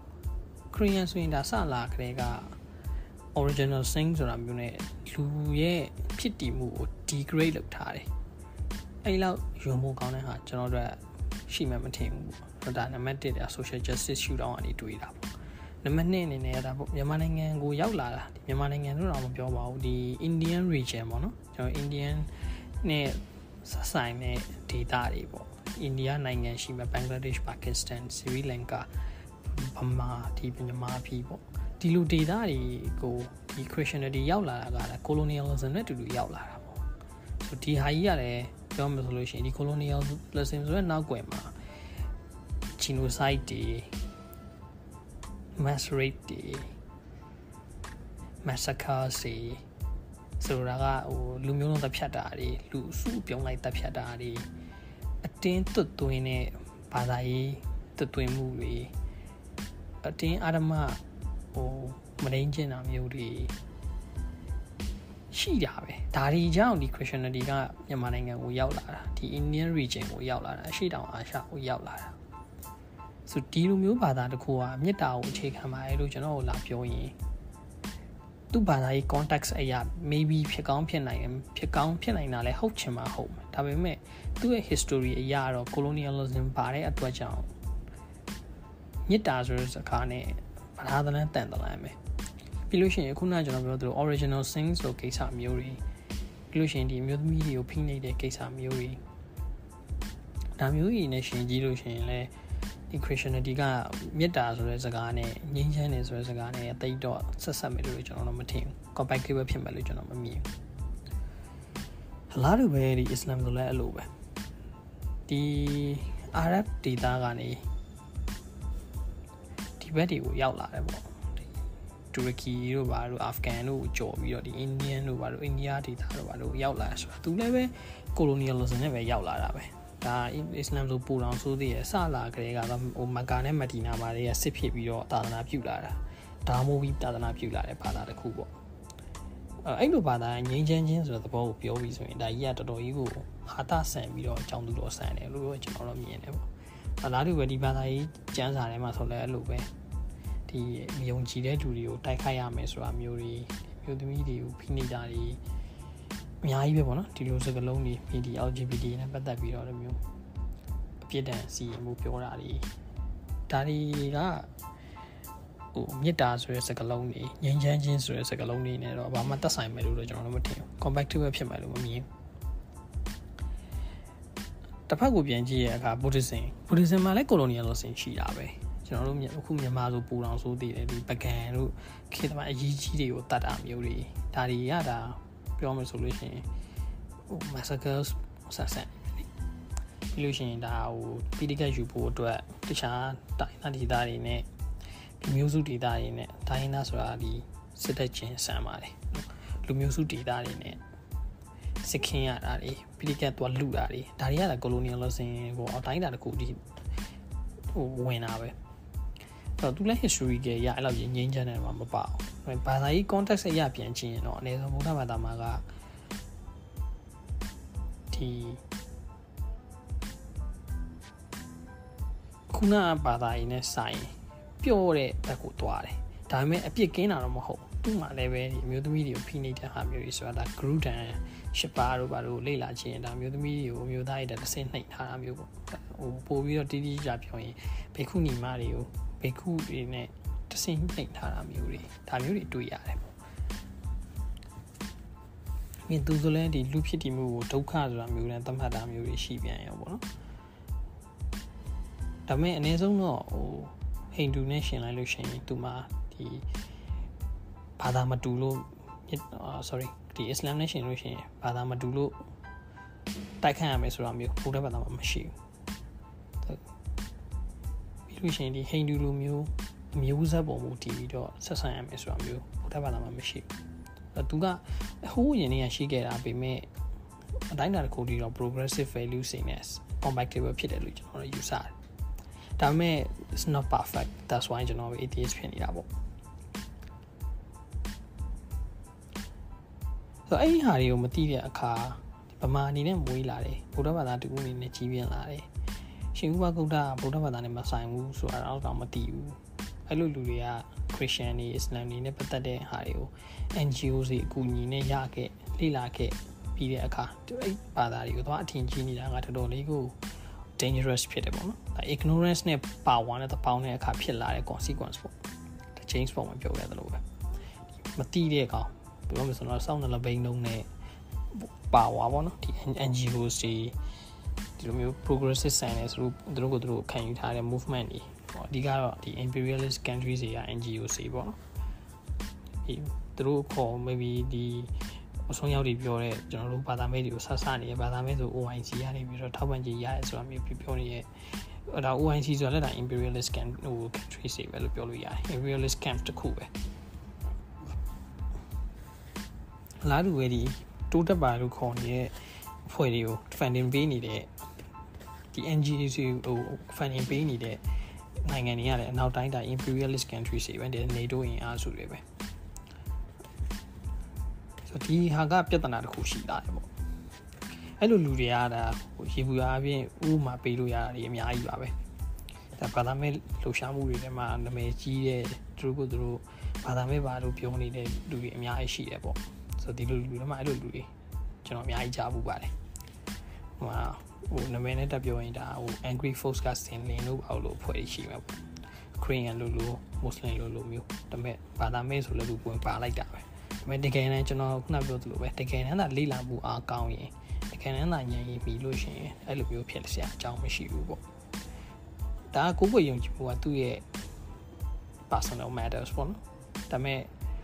Korean ဆိုရင်ဒါစလာခတဲ့က original sin ဆိုတာမျိုးနဲ့လူရဲ့ဖြစ်တည်မှုကို degrade လုပ်ထားတယ်အဲ့လောက်ရုံမိုးကောင်းတဲ့ဟာကျွန်တော်တို့ရှိမှမထင်ဘူးပေါ့ဒါနံပါတ်တစ်ဒါ social justice ရှုထောင့်ကနေတွေးတာပေါ့နံပါတ်နှစ်အနေနဲ့ဒါပေါ့မြန်မာနိုင်ငံကိုရောက်လာတာဒီမြန်မာနိုင်ငံတို့တော့မပြောပါဘူးဒီ Indian region ပေါ့နော်ကျွန်တော် Indian နဲ့ဆက်ဆိုင်တဲ့ data တွေပေါ့ India နိုင်ငံရှိမှာ Bangladesh Pakistan Sri Lanka ဗမာဒီမြန်မာပြည်ပေါ့ဒီလို data တွေကိုဒီ Christianity ရောက်လာတာက colonialism နဲ့တူတူရောက်လာတာပေါ့ဆိုဒီဟာကြီးရတယ်ပြောမှဆိုလို့ရှိရင်ဒီ colonialism ဆိုတဲ့နောက်ကွယ်မှာ genocide တွေ mass rape တွေ massacre တွေဆိုတာကဟိုလူမျိုးလုံးတပ်ဖြတ်တာတွေလူစုပြုံးလိုက်တပ်ဖြတ်တာတွေအတင်းသွတ်သွင်းတဲ့ဘာသာရေးသွတ်သွင်းမှုတွေအတင်းအာရမဟိုမရင်းကျင်တာမျိုးတွေရှိတာပဲဒါဒီကြောင့်ဒီ Christianity ကမြန်မာနိုင်ငံကိုရောက်လာတာဒီ Indian region ကိုရောက်လာတာအရှေ့တောင်အာရှကိုရောက်လာတာဆိုဒီလိုမျိုးဘာသာတစ်ခုကမေတ္တာကိုအခြေခံပါတယ်လို့ကျွန်တော်တို့လာပြောရင်သူ့ဘာသာရေး context အရာ maybe ဖြစ်ကောင်းဖြစ်နိုင်ဖြစ်ကောင်းဖြစ်နိုင်တာလည်းဟုတ်ချင်မှာဟုတ်မယ်ဒါပေမဲ့သူ့ရဲ့ history အရာတော့ colonialism ပါတဲ့အတွက်ကြောင့်မေတ္တာဆိုတဲ့စကားနဲ့ဘာသာသလန်းတန်တလန်းပဲပြီးလို့ရှိရင်ခုနကကျွန်တော်ပြောသလို original sin ဆိုကိစ္စမျိုးတွေပြီးလို့ရှိရင်ဒီမျိုးသမီးတွေကိုဖိနှိပ်တဲ့ကိစ္စမျိုးတွေဒါမျိုးကြီးနဲ့ရှင်ကြည့်လို့ရှိရင်လည်းဒီ Christianity ကမေတ္တာဆိုတဲ့စကားနဲ့ငြိမ်းချမ်းတယ်ဆိုတဲ့စကားနဲ့အသိတော့ဆက်ဆက်မယ်လို့ကျွန်တော်တော့မထင်ဘူး compatible ဖြစ်မယ်လို့ကျွန်တော်မမြင်ဘူးအလားတူပဲဒီ Islam ဆိုလည်းအဲ့လိုပဲဒီ Arab ဒေသကနေဒီဘက်တွေကိုရောက်လာတယ်ပေါ့တူရကီတို့ဘာလို့အာဖဂန်တို့ကြော်ပြီးတော့ဒီ Indian တို့ဘာလို့အိန္ဒိယဒေသတို့ဘာလို့ရောက်လာဆိုတာသူလည်းပဲ colonialism နဲ့ပဲရောက်လာတာပဲဒါအစ္စလာမ်ဆိုပူတော်ဆိုသေးရဲ့စလာကလေးကတော့ဟိုမကာနဲ့မဒီနာမှာတွေကစစ်ဖြစ်ပြီးတော့သာသနာပြုလာတာဒါမိုးပြီးသာသနာပြုလာတဲ့ဘာသာတစ်ခုပေါ့အဲ့လိုဘာသာငြိမ်းချမ်းခြင်းဆိုတဲ့သဘောကိုပြောပြီးဆိုရင်ဒါကြီးကတော်တော်ကြီးကိုဟာတာဆန်ပြီးတော့အကြောင်းသူတော်ဆန်တယ်လို့ကျွန်တော်တို့မြင်တယ်ပေါ့အလားတူပဲဒီဘာသာကြီးကျမ်းစာထဲမှာဆိုလည်းအဲ့လိုပဲဒီမယုံကြည်တဲ့လူတွေကိုတိုက်ခိုက်ရမယ်ဆိုတာမျိုးတွေမျိုးသမီးတွေကိုဖိနှိပ်တာတွေအများကြီးပဲပေါ့နော်ဒီလိုစကားလုံးတွေဒီ L G B T နဲ့ပတ်သက်ပြီးတော့လည်းမျိုးအပြစ်ဒဏ်စီရင်မှုပြောတာတွေဒါတွေကဟိုမြစ်တာဆိုတဲ့စကားလုံးတွေငြိမ်းချမ်းခြင်းဆိုတဲ့စကားလုံးတွေနဲ့တော့ဘာမှသက်ဆိုင်မယ်လို့တော့ကျွန်တော်တို့မထင်ဘူး compactive ဖြစ်မယ်လို့မမြင်တစ်ဖက်ကိုပြန်ကြည့်ရတဲ့အခါ Buddhism Buddhism မှာလည်း colonialism ရှိတာပဲကျွန်တော်တို့အခုမြန်မာဆိုပူတောင်ဆိုသေးတယ်ဒီပကံတို့ခေတ္တမှာအကြီးကြီးတွေကိုတတ်တာမျိုးတွေဒါတွေရတာပြောမယ်ဆိုလို့ရှိရင်ဟို massacres ဆက်ဆက်ပြီးလို့ရှိရင်ဒါဟိုပိဋကတ်ယူဖို့အတွက်တခြားတိုင်းသားဒေသတွေနဲ့လူမျိုးစုဒေသတွေနဲ့တိုင်းသားဆိုတာဒီစစ်တပ်ချင်းဆန်ပါတယ်လူမျိုးစုဒေသတွေနဲ့စစ်ခင်းရတာတွေပိဋကတ်သွားလူတာတွေဒါတွေကလည်း colonialism ကိုအတိုင်းအတာတစ်ခုဒီဟိုဝင်တာပဲအဲ့တော့သူလည်း history ကရအဲ့လိုငြိမ်းချမ်းတယ်မှာမပါဘူးဘာသာရေး context အရပြန်ကြည့်ရင်တော့အနည်းဆုံးဗုဒ္ဓဘာသာမှာကဒီခုနဘာသာရေးနဲ့ဆိုင်ပျော့တဲ့ဘက်ကိုသွားတယ်ဒါပေမဲ့အပြစ်ကင်းတာတော့မဟုတ်သူ့မှာလည်းပဲဒီအမျိုးသမီးတွေကိုဖိနေတဲ့ဟာမျိုးတွေဆိုတာဒါ group တန်ရှစ်ပါးတို့ဘာလို့လေ့လာခြင်းဒါမျိုးသမီးတွေကိုအမျိုးသားတွေတစ်ဆင့်နှိပ်ထားတာမျိုးပေါ့ဟိုပို့ပြီးတော့တီးတီးကြပြောရင်ဘေခုညီမတွေကိုဘေခုတွေနဲ့တစ်ဆင့်နှိပ်ထားတာမျိုးတွေဒါမျိုးတွေတွေ့ရတယ်ပေါ့မြင်သူဆိုလဲဒီလူဖြစ်တည်မှုကိုဒုက္ခဆိုတာမျိုးနဲ့သတ်မှတ်တာမျိုးတွေရှိပြန်ရောပေါ့နော်ဒါပေမဲ့အနည်းဆုံးတော့ဟိုဟိန္ဒူနဲ့ရှင်လိုက်လို့ရှိရင်သူမှာဒီဘာသာမတူလို့ sorry ဒီ Islam နဲ့ရှင်လို့ရှိရင်ဘာသာမတူလို့တိုက်ခတ်ရမယ်ဆိုတာမျိုးဘုရားဘာသာမှာမရှိဘူးပြီးလို့ရှိရင်ဒီဟိန္ဒူလိုမျိုးအမျိုးဆက်ပုံမူတည်ပြီးတော့ဆက်ဆံရမယ်ဆိုတာမျိုးဘုရားဘာသာမှာမရှိဘူးသူကဟိုးရင်နေရရှိခဲ့တာပေမဲ့အတိုင်းအတာတစ်ခုတည်းတော့ progressive value စိတ်နဲ့ compatible ဖြစ်တယ်လို့ကျွန်တော်ယူဆတယ်ဒါပေမဲ့ it's not perfect that's why ကျွန်တော် atheist ဖြစ်နေတာပေါ့ဆိုတော့အဲ့ဒီဟာတွေကိုမသိတဲ့အခါဗမာအနေနဲ့မွေးလာတယ်ဗုဒ္ဓဘာသာတူအနေနဲ့ကြီးပြင်းလာတယ်ရှင်ဥပဂုတ်တဗုဒ္ဓဘာသာနဲ့မဆိုင်ဘူးဆိုတာတော့မသိဘူးအဲ့လိုလူတွေက Christian တွေ Islam တွေနဲ့ပတ်သက်တဲ့ဟာတွေကို N G O တွေအကူအညီနဲ့ရခဲ့လေ့လာခဲ့ပြီးတဲ့အခါအဲ့ဘာသာတွေကိုတော့အထင်ကြီးနေတာကတော်တော်လေးကို dangerous ဖြစ်တယ်ပေါ့နော်ဒါ ignorance နဲ့ power နဲ့တပေါင်းတဲ့အခါဖြစ်လာတဲ့ consequence ပေါ့ဒါ James Bond မှာပြောခဲ့တယ်လို့ပဲမတိတဲ့ကောင်ပြောမယ်ဆိုတော့စောင့်နေလဘိန်းလုံးနဲ့ power ပေါ့နော်ဒီ N G O တွေဒီလိုမျိုး progressive ဆန်နေဆိုသူတို့ကသူတို့ခံယူထားတဲ့ movement တွေပေါ့အဓိကတော့ဒီ imperialist countries တွေက N G O တွေပေါ့နော်ဒီသူတို့ခေါ် maybe ဒီအဆုံးရောက်ပြီးပြောတဲ့ကျွန်တော်တို့ဘာသာမဲတွေကိုဆက်ဆနေရဘာသာမဲဆို O I C ရနေပြီးတော့ထောက်ပံ့ကြေးရတယ်ဆိုတာမျိုးပြောနေရဲ့အဲ့ဒါ O I C ဆိုတာလည်းဒါ imperialist camp ဟို countries တွေပဲလို့ပြောလို့ရတယ် imperialist camp တစ်ခုပဲလာတူပဲဒီတိုးတက်ပါလို့ခေါ်နေတဲ့အဖွဲ့တွေကို funding ပေးနေတဲ့ဒီ N G O ဟို funding ပေးနေတဲ့နိုင်ငံတွေကလည်းအနောက်တိုင်းဒါ imperialist countries တွေပဲဒီ NATO အင်အားစုတွေပဲဒီဟာကပြဿနာတစ်ခုရှိတာပေါ့အဲ့လိုလူတွေကဒါဟိုရေဘူးအားဖြင့်ဥမာပေးလို့ရတာတွေအများကြီးပါပဲဒါဘာသာမဲ့လှူရှားမှုတွေထဲမှာနာမည်ကြီးတဲ့သူတို့ကသူတို့ဘာသာမဲ့ပါလို့ပြောနေတဲ့လူတွေအများကြီးရှိတယ်ပေါ့ဆိုတော့ဒီလိုလူတွေမှာအဲ့လိုလူတွေကျွန်တော်အများကြီးကြားဘူးပါတယ်ဟိုဟိုနာမည်နဲ့တက်ပြောရင်ဒါဟို angry folks ကစင်လင်းလို့ပေါ့လို့ဖွဲ့ရှိမှာပေါ့ Korean လို့လို့ Muslim လို့လို့မျိုးဒါပေမဲ့ဘာသာမဲ့ဆိုလည်းသူဝင်ပါလိုက်တာပဲဒါပေမဲ့တကယ်တမ်းကျွန်တော်ခုနပြောသလိုပဲတကယ်တမ်းသာလေ့လာမှုအားကောင်းရင်တကယ်တမ်းသာဉာဏ်ရည်ပြီးလို့ရှိရင်အဲ့လိုမျိုးဖြစ်စရာအကြောင်းမရှိဘူးပေါ့ဒါကကိုယ်ကိုယ်ယုံကြည်မှုကသူ့ရဲ့ personal matters ပေါ့နော်ဒါပေမဲ့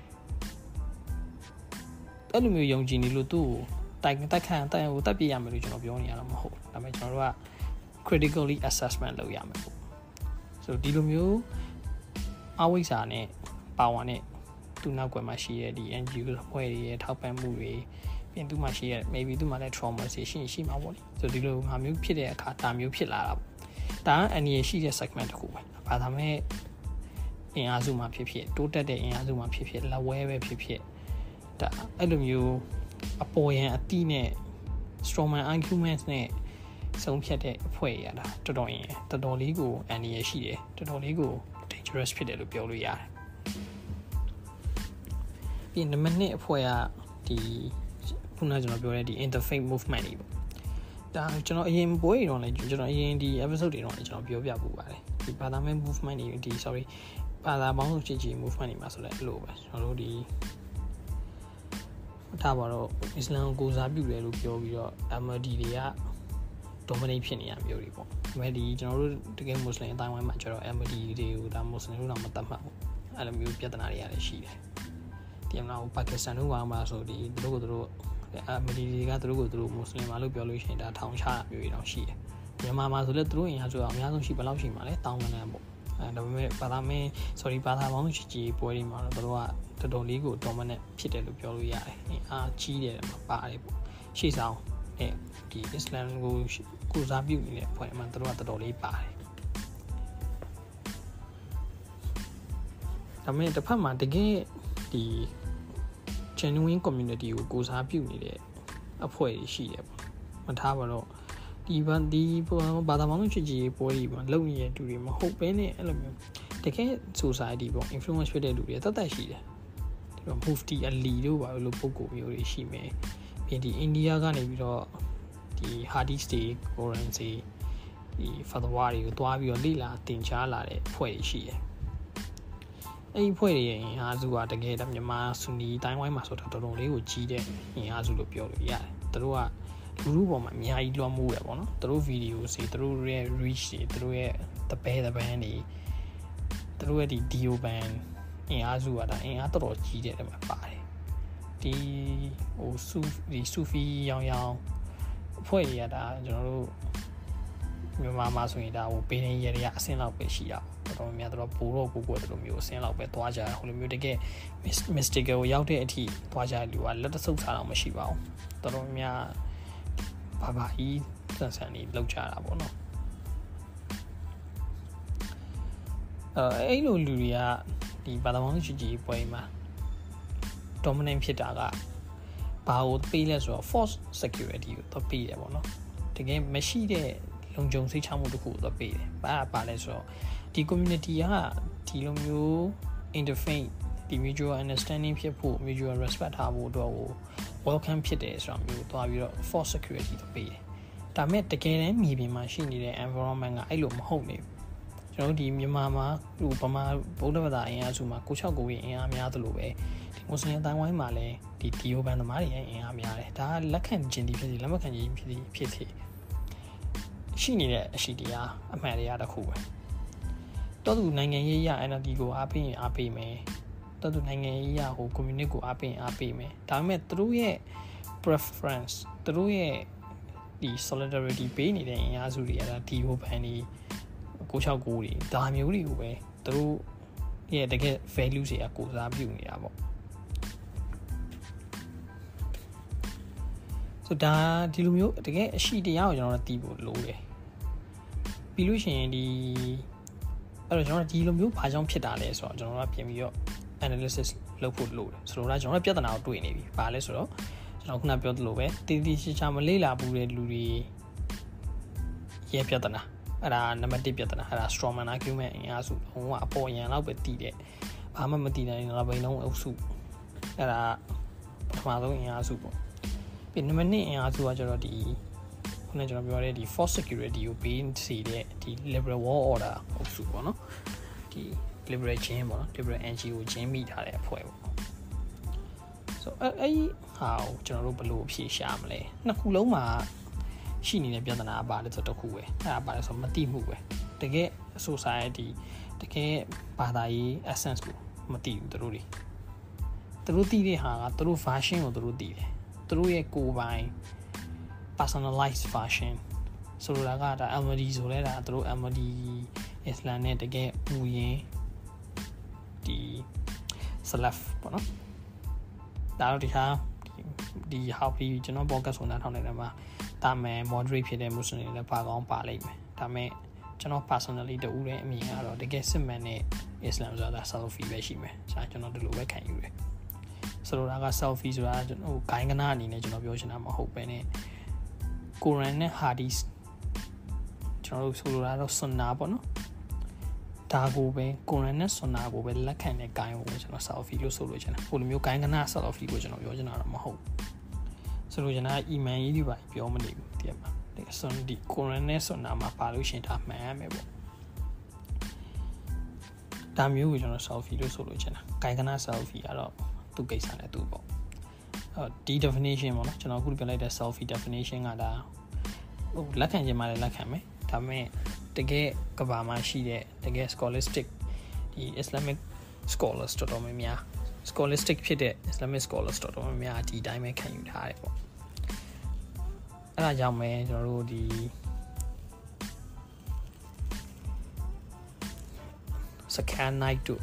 အဲ့လိုမျိုးယုံကြည်နေလို့သူ့ကိုတိုက်တိုက်ခံတိုက်ဟိုတက်ပြရမယ်လို့ကျွန်တော်ပြောနေရတော့မဟုတ်ဒါပေမဲ့ကျွန်တော်တို့က critically assessment လုပ်ရမယ်ပေါ့ဆိုတော့ဒီလိုမျိုးအဝိဇ္ဇာနဲ့ power နဲ့သူနောက်ကွယ်မှာရှိတဲ့ဒီ N G O အဖွဲ့တွေရဲ့ထောက်ပံ့မှုတွေပြင်သူမှာရှိတဲ့ maybe သူမှာလည်း trauma ရှိရှိရှိမှာပေါ့လေဆိုတော့ဒီလိုဟာမျိုးဖြစ်တဲ့အခါဒါမျိုးဖြစ်လာတာပေါ့ဒါကအန်ရီရှိတဲ့ segment တစ်ခုပဲဘာသာမဲ့အင်အားစုမှာဖြစ်ဖြစ်တိုးတက်တဲ့အင်အားစုမှာဖြစ်ဖြစ်လက်ဝဲပဲဖြစ်ဖြစ်ဒါအဲ့လိုမျိုးအပေါ်ယံအတိနဲ့ strongman arguments နဲ့ဆုံးဖြတ်တဲ့အဖွဲ့ရတာတော်တော်ရင်တော်တော်လေးကိုအန်ရီရှိတယ်တော်တော်လေးကို dangerous ဖြစ်တယ်လို့ပြောလို့ရတယ်ဒီနံပါတ်နှစ်အဖွဲ့ကဒီခုနကကျွန်တော်ပြောတဲ့ဒီ interfaith movement တွေပေါ့ဒါကျွန်တော်အရင်ပွဲတွေတော့လည်းကျွန်တော်အရင်ဒီ episode တွေတော့လည်းကျွန်တော်ပြောပြပူပါတယ်ဒီဘာသာမဲ့ movement တွေဒီ sorry ဘာသာပေါင်းစုချစ်ကြည် movement တွေမှာဆိုလည်းအဲ့လိုပဲကျွန်တော်တို့ဒီဒါပါတော့အစ္စလာမ်ကိုစားပြုတယ်လို့ပြောပြီးတော့ Ahmadi တွေက dominate ဖြစ်နေရမျိုးတွေပေါ့ဒါပေမဲ့ဒီကျွန်တော်တို့တကယ်မွတ်စလင်အတိုင်းဝိုင်းမှာကျတော့ Ahmadi တွေကိုဒါမွတ်စလင်တို့တော့မတတ်မှတ်ဘူးအဲ့လိုမျိုးပြဿနာတွေရတယ်ရှိတယ်ဒီမှာပါကစ္စတန်တို့ကမှဆိုဒီသူတို့ကသူတို့ Ahmadi တွေကသူတို့ကသူတို့မွတ်စလင်မှာလို့ပြောလို့ရှိရင်ဒါထောင်ချတာမျိုးတွေတော့ရှိတယ်မြန်မာမှာဆိုလည်းသူတို့အင်အားစုအများဆုံးရှိဘယ်လောက်ရှိမှာလဲတောင်းကနေပေါ့အဲဒါပေမဲ့ဘာသာမင်း sorry ဘာသာပေါင်းချစ်ကြည်ပွဲတွေမှာတော့သူတို့ကတော်တော်လေးကို dominant ဖြစ်တယ်လို့ပြောလို့ရတယ်အင်အားကြီးတယ်မှာပါတယ်ပေါ့ရှေ့ဆောင်အဲဒီအစ္စလာမ်ကိုကိုစားပြုနေတဲ့ဖွဲ့မှာသူတို့ကတော်တော်လေးပါတယ်ဒါပေမဲ့တစ်ဖက်မှာတကယ်ဒီ genuine community ကိုကိုစားပြုနေတဲ့အဖွဲ့တွေရှိတယ်ပေါ့မထားပါတော့ဒီဘာဒီဘာသာပေါင်းချစ်ကြည်ပွဲတွေမှာလုံနေတဲ့သူတွေမဟုတ်ဘဲနဲ့အဲ့လိုမျိုးတကယ် society ပေါ့ influence ဖြစ်တဲ့လူတွေတတ်တတ်ရှိတယ်ဒီတော့ Mufti Ali တို့ပါလို့ပုံကိုမျိုးတွေရှိမယ်ပြီးဒီအိန္ဒိယကနေပြီးတော့ဒီ Hadith တွေ Quran တွေဒီ Fatwa တွေကိုတွားပြီးတော့လေ့လာသင်ကြားလာတဲ့အဖွဲ့တွေရှိတယ်အဲ့ဒီဖွဲ့တွေရဲ့အင်အားစုကတကယ်တော့မြန်မာဆူနီတိုင်းဝိုင်းမှာဆိုတာတော်တော်လေးကိုကြီးတဲ့အင်အားစုလို့ပြောလို့ရတယ်သူတို့ကလူလူပေါ်မှာအများကြီးလွှမ်းမိုးတယ်ပေါ့နော်သူတို့ဗီဒီယိုတွေသူတို့ရဲ့ reach တွေသူတို့ရဲ့တပည့်တပန်းတွေသူတို့ရဲ့ဒီ dio band အင်အားစုကဒါအင်အားတော်တော်ကြီးတယ်မှာပါတယ်ဒီဟိုဆူဒီဆူဖီရောင်ရောင်အဖွဲ့ရတာကျွန်တော်တို့မြန်မာမှာဆိုရင်ဒါဟိုဘေးနေရရအဆင်းလောက်ပဲရှိရအောင်တော်တော်များတော့ပိုတော့ကိုကိုယ်တို့မျိုးအဆင်းလောက်ပဲသွားကြဟိုလိုမျိုးတကယ် mystical ရောက်တဲ့အထိသွားကြလူကလက်တဆုပ်စားတော့မရှိပါဘူးတော်တော်များဘာဘာကြီးစံစံနေလောက်ကြတာပေါ့နော်အဲအဲ့လိုလူတွေကဒီဘာသာပေါင်းချစ်ကြည်ပွဲမှာ dominant ဖြစ်တာကဘာကိုပေးလဲဆိုတော့ force security ကိုတော့ပေးတယ်ပေါ့နော်တကယ်မရှိတဲ့လုံခြုံစိတ်ချမှုတစ်ခုကိုတော့ပေးတယ်ဘာပါလဲဆိုတော့ဒီ community ကဒီလိုမျိုး interfaith ဒီ mutual understanding ဖြစ်ဖို့ mutual respect ထားဖို့အတွက်ကို welcome ဖြစ်တယ်ဆိုတာမျိုးသွားပြီးတော့ force security တော့ပေးတယ်ဒါပေမဲ့တကယ်တမ်းမြေပြင်မှာရှိနေတဲ့ environment ကအဲ့လိုမဟုတ်နေဘူးကျွန်တော်တို့ဒီမြန်မာမှာဟိုဗမာဗုဒ္ဓဘာသာအင်အားစုမှာကိုချောက်ကိုကြီးအင်အားများသလိုပဲဒီမွတ်စလင်တိုင်းဝိုင်းမှာလည်းဒီ dio band သမားတွေရဲ့အင်အားများတယ်ဒါကလက်ခံခြင်းဒီဖြစ်စီလက်မခံခြင်းဖြစ်စီဖြစ်စီရှိနေတဲ့အရှိတရားအမှန်တရားတစ်ခုပဲတော်သူနိုင်ငံရေးရ N L D ကိုအားပေးရင်အားပေးမယ်တော်သူနိုင်ငံရေးရဟို community ကိုအားပေးရင်အားပေးမယ်ဒါပေမဲ့သူတို့ရဲ့ preference သူတို့ရဲ့ဒီ solidarity ပေးနေတဲ့အင်အားစုတွေကဒါ dio band တွေကိုချောက်ကိုတွေဒါမျိုးတွေကိုပဲသူတို့ရဲ့တကယ် value တွေကကိုစားပြုနေတာပေါ့ဆိုဒါဒီလိုမျိုးတကယ်အရှိတရားကိုကျွန်တော်တို့သိဖို့လိုတယ်ပြီးလို့ရှိရင်ဒီအဲ့တော့ကျွန်တော်တို့ဒီလိုမျိုးဘာကြောင့်ဖြစ်တာလဲဆိုတော့ကျွန်တော်တို့ပြင်ပြီးတော့ analysis လုပ်ဖို့လိုတယ်ဆိုတော့ကျွန်တော်တို့ပြဿနာကိုတွေ့နေပြီဘာလဲဆိုတော့ကျွန်တော်ခုနပြောသလိုပဲတည်တည်ချာချာမလေ့လာဘူးတဲ့လူတွေရဲ့ပြဿနာအဲ့ဒါနံပါတ်တစ်ပြဿနာအဲ့ဒါ strawman argument အင်အားစုဟိုကအပေါ်ရန်လောက်ပဲတည်တဲ့ဘာမှမတည်နိုင်တဲ့ဘိန်းလုံးအုပ်စုအဲ့ဒါပထမဆုံးအင်အားစုပေါ့ပြီးနံပါတ်နှစ်အင်အားစုကကျတော့ဒီခုနကကျွန်တော်ပြောတဲ့ဒီ force security ကိုပေးစီတဲ့ဒီ liberal war order အုပ်စုပေါ့နော်ဒီ liberal ချင်းပေါ့နော် liberal N G O ချင်းမိထားတဲ့အဖွဲ့ပေါ့ဆိုအဲ့အဲ့ဟာကိုကျွန်တော်တို့ဘယ်လိုအဖြေရှာမလဲနှစ်ခုလုံးမှာရှိနေတဲ့ပြဿနာပါလဲဆိုတော့တစ်ခုပဲအဲ့ဒါပါလဲဆိုမသိမှုပဲတကယ် society တကယ်ဘာသာရေး essence ကိုမသိဘူးသူတို့တွေသူတို့သိတဲ့ဟာကသူတို့ version ကိုသူတို့သိတယ်သူတို့ရဲ့ကိုယ်ပိုင် personalized version ဆိုလိုတာကဒါ Ahmadi ဆိုလဲဒါသူတို့ Ahmadi Islam နဲ့တကယ်ဥယျာဉ်ဒီ Salaf ပေါ့နော်ဒါတော့ဒီဟာဒီဟာပြီးကျွန်တော် podcast ကိုနားထောင်နေတယ်မှာတာမယ် moderate ဖြစ်တဲ့ Muslim တွေလည်းပါကောင်းပါလိမ့်မယ်ဒါပေမဲ့ကျွန်တော် personally တူတဲ့အမြင်ကတော့တကယ်စစ်မှန်တဲ့ Islam ဆိုတာ Salafi ပဲရှိမယ်ဒါကျွန်တော်ဒီလိုပဲခံယူတယ်ဆိုလိုတာက Salafi ဆိုတာကျွန်တော်ဂိုင်းကနာအနေနဲ့ကျွန်တော်ပြောချင်တာမဟုတ်ပဲねQuran နဲ့ Hadith ကျွန်တော်တို့ဆိုလိုတာတော့ Sunnah ပေါ့နော်ဒါကိုပဲ Quran နဲ့ Sunnah ကိုပဲလက်ခံတဲ့ဂိုင်းကိုပဲကျွန်တော် Salafi လို့ဆိုလိုချင်တာဟိုလိုမျိုးဂိုင်းကနာ Salafi ကိုကျွန်တော်ပြောချင်တာတော့မဟုတ်ဆိုလိုချင်တာ Iman ကြီးတွေပါပြောမနေဘူးတကယ်ပါဒီ Sunnah ဒီ Quran နဲ့ Sunnah မှာပါလို့ရှင်ဒါမှန်ရမယ်ပေါ့ဒါမျိုးကိုကျွန်တော် selfie လို့ဆိုလို့ချင်တာဂိုင်ကနာ selfie ကတော့သူကိစ္စနဲ့သူပေါ့ဒီ definition ပေါ့နော်ကျွန်တော်အခုပြောလိုက်တဲ့ selfie definition ကဒါဟိုလက်ခံခြင်းမှလည်းလက်ခံမယ်ဒါပေမဲ့တကယ်ကဘာမှာရှိတဲ့တကယ် scholastic ဒီ Islamic scholars တော်တော်များများ scholastic ဖြစ်တဲ့ Islamic scholars တော်တော်များများဒီတိုင်းပဲခံယူထားတယ်ပေါ့အဲ့ဒါကြောင့်ပဲကျွန်တော်တို့ဒီSecond night တို့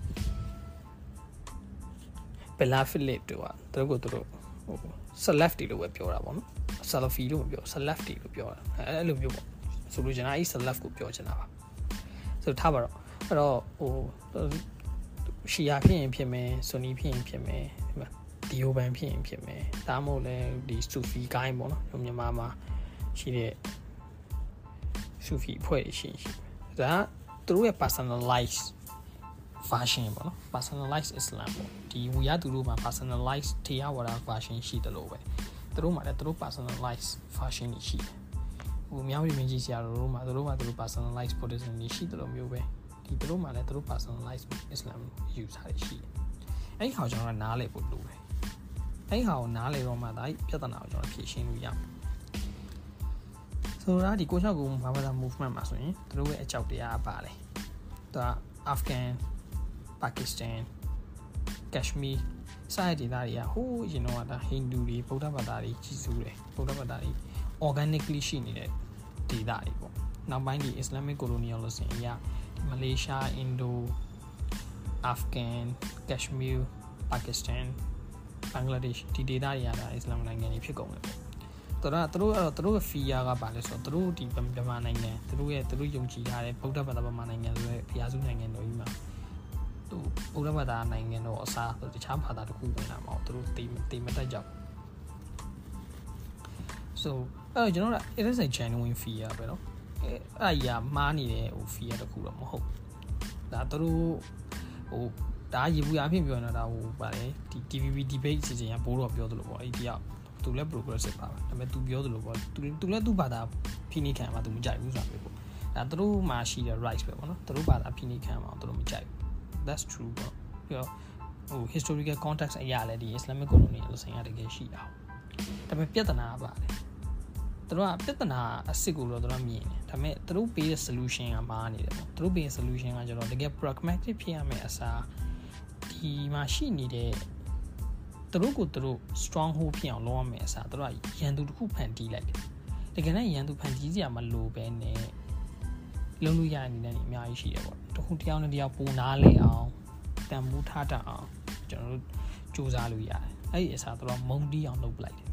Bella Philip တို့อ่ะသူတို့ကိုသူတို့ဟို selfie လို့ပဲပြောတာပေါ့နော် selfie လို့မပြော selfie လို့ပြောတာအဲ့လိုမျိုးပေါ့ဆိုလို့ကျွန်တော်အဲ့ self ကိုပြောချင်တာပါဆိုထားပါတော့အဲ့တော့ဟိုရှီယာဖြစ်ရင်ဖြစ်မယ်ဆွန်နီဖြစ်ရင်ဖြစ်မယ်ဒီမှာဒီယိုဘန်ဖြစ်ရင်ဖြစ်မယ်ဒါမှမဟုတ်လဲဒီဆူဖီကိုင်းပေါ့နော်မြန်မာမှာရှိတဲ့ဆူဖီဖွဲ့ရှိရှိဒါသူတို့ရဲ့ personalized version ပေါ့နော် personalized Islam ပေါ့ဒီဝီရသူတို့မှာ personalized တရားဝါဒ version ရှိတယ်လို့ပဲသူတို့မှာလည်းသူတို့ personalized version ရှိတယ်ဟိုမြောက်ရီမင်းကြီးဆရာတို့မှာသူတို့မှာသူတို့ personalized Buddhism ရှိတယ်လို့မျိုးပဲဒီသူတို့မှာလည်းသူတို့ personalized Islam ယူထားရရှိတယ်အဲ့ဒီဟာကိုကျွန်တော်ကနားလည်ဖို့လိုတယ်အဲ့ဒီဟာကိုနားလည်တော့မှဒါပြဿနာကိုကျွန်တော်ဖြေရှင်းလို့ရမှာဆိုတော့ဒီကိုချောက်ကူဘာသာ movement မှာဆိုရင်သူတို့ရဲ့အကြောက်တရားပါလေသူက Afghan Pakistan Kashmir စတဲ့ဒေသတွေကဟိုးရင်တော့ဒါ Hindu တွေဗုဒ္ဓဘာသာတွေကြီးစုတယ်ဗုဒ္ဓဘာသာတွေ organically ရှိနေတဲ့ဒေသတွေပေါ့နောက်ပိုင်းဒီ Islamic colonialism အရာမလေးရှား Indo Afghan Kashmir Pakistan Bangladesh ဒီဒေသတွေကဒါ Islam နိုင်ငံတွေဖြစ်ကုန်တယ်ပေါ့သူတို့သူတို့အဲ့တော့သူတို့ရဲ့ fear ကပါလဲဆိုတော့သူတို့ဒီမြန်မာနိုင်ငံသူတို့ရဲ့သူတို့ယုံကြည်ထားတဲ့ဗုဒ္ဓဘာသာဗမာနိုင်ငံဆိုတဲ့ဘုရားစုနိုင်ငံတော်ကြီးမှာသူဗုဒ္ဓဘာသာနိုင်ငံတော်အစားတခြားဘာသာတစ်ခုဝင်လာမှာသူတို့တိတိမတက်ကြဘူး so အဲ့တော့ကျွန်တော်က it is a genuine fear ပဲเนาะအဲ့အဲ့ရမှားနေတဲ့ဟို fear တစ်ခုတော့မဟုတ်ဒါသူတို့ဟိုဒါရေဘူးအဖြစ်ပြောနေတာဟိုဗါလေဒီ T V B debate စီစဉ်ရဘိုးတော်ပြောသလိုပေါ့အဲ့ဒီတယောက်သူလည်း progressive ပါပဲဒါပေမဲ့ तू ပြောသလိုပေါ့ तू သူလည်းသူ့ဘာသာဖိနှိခံမှာ तू မကြိုက်ဘူးဆိုတာပဲပေါ့ဒါသူတို့မှာရှိတဲ့ rights ပဲပေါ့နော်သူတို့ဘာသာဖိနှိခံမှာသူတို့မကြိုက်ဘူး that's true ပေါ့ပြီးတော့ဟို historical context အရာလည်းဒီ Islamic colonialism ကတကယ်ရှိတာဒါပေမဲ့ပြဿနာကပါလေသူတို့ကပြဿနာအစစ်ကိုတော့သူတို့မြင်တယ်ဒါပေမဲ့သူတို့ပေးတဲ့ solution ကမားနေတယ်ပေါ့သူတို့ပေးတဲ့ solution ကကျတော့တကယ် pragmatic ဖြစ်ရမယ်အစားဒီမှာရှိနေတဲ့သူတို့ကိုသူတို့ stronghold ဖြစ်အောင်လုပ်ရမယ်အစားသူတို့ကရန်သူတစ်ခုဖန်တီးလိုက်တယ်တကယ်နဲ့ရန်သူဖန်တီးစရာမလိုပဲနဲ့လုံးလို့ရတဲ့အနေနဲ့အများကြီးရှိတယ်ပေါ့တခုတယောက်နဲ့တယောက်ပုံနာလေအောင်တန်ဖိုးထားတတ်အောင်ကျွန်တော်တို့စူးစမ်းလို့ရတယ်အဲ့ဒီအစားသူတို့မုံတီးအောင်လုပ်ပလိုက်တယ်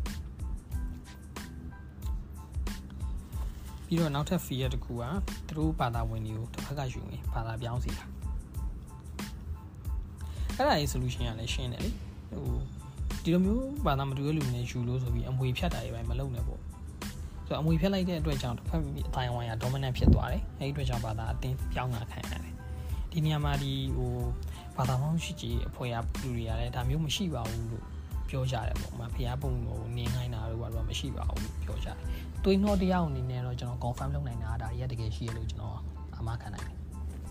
ပြီးတော့နောက်ထပ် fear တစ်ခုကသူတို့ဘာသာဝင်တွေကိုတစ်ဖက်ကယူရင်ဘာသာပြောင်းစီတာအဲ့ဒါရဲ့ solution ကလည်းရှင်းတယ်လေဟိုဒီလိုမျိုးဘာသာမတူတဲ့လူတွေနဲ့ယူလို့ဆိုပြီးအမွေဖြတ်တာတွေပဲမလုပ်နဲ့ပေါ့ဆိုတော့အမွေဖြတ်လိုက်တဲ့အတွက်ကြောင့်တစ်ဖက်အတိုင်းဝိုင်းက dominant ဖြစ်သွားတယ်အဲ့ဒီအတွက်ကြောင့်ဘာသာအတင်းပြောင်းလာခံရတယ်ဒီနေရာမှာဒီဟိုဘာသာပေါင်းရှိကြီးအဖွဲ့အလူတွေကလည်းဒါမျိုးမရှိပါဘူးလို့ပြောကြတယ်ပေါ့မဖျားပုံကိုနေနိုင်တာတို့ကတော့မရှိပါဘူးလို့ပြောကြတယ်တွေးနှောတရားအနေနဲ့တော့ကျွန်တော် confirm လုပ်နိုင်တာဒါရက်တကယ်ရှိရလို့ကျွန်တော်အမှားခံနိုင်တယ်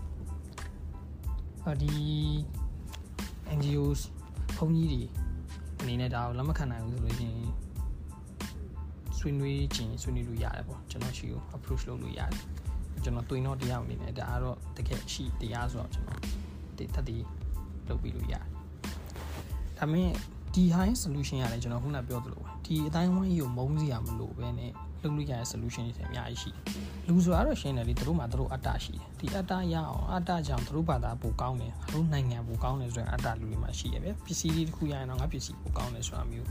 ဟောဒီ N G Os ဘုံကြီးတွေအနေနဲ့ဒါကိုလက်မခံနိုင်ဘူးဆိုလို့ရှိရင်ဆွေးနွေးခြင်းဆွေးနွေးလို့ရတယ်ပေါ့ကျွန်တော်ရှိကို approach လုပ်လို့ရတယ်ကျွန်တော်တွေးနှောတရားအနေနဲ့ဒါကတော့တကယ်ရှိတရားဆိုတော့ကျွန်တော်တတ်တည်လုပ်ပြီးလို့ရတယ်ဒါပေမဲ့ဒီ high solution ရလဲကျွန်တော်ခုနပြောသလိုပဲဒီအတိုင်းဝိုင်းကြီးကိုမုန်းစရာမလိုပဲနဲ့လုပ်လို့ရတဲ့ solution တွေအများကြီးရှိတယ်လူဆိုတော့ရှင်းတယ်လေသူတို့မှသူတို့အတ္တရှိတယ်ဒီအတ္တရအောင်အတ္တကြောင့်သူတို့ဘာသာပိုကောင်းတယ်သူတို့နိုင်ငံပိုကောင်းတယ်ဆိုရင်အတ္တလူတွေမှာရှိရပဲပစ္စည်းလေးတစ်ခုရရင်တော့ငါပစ္စည်းပိုကောင်းတယ်ဆိုတာမျိုး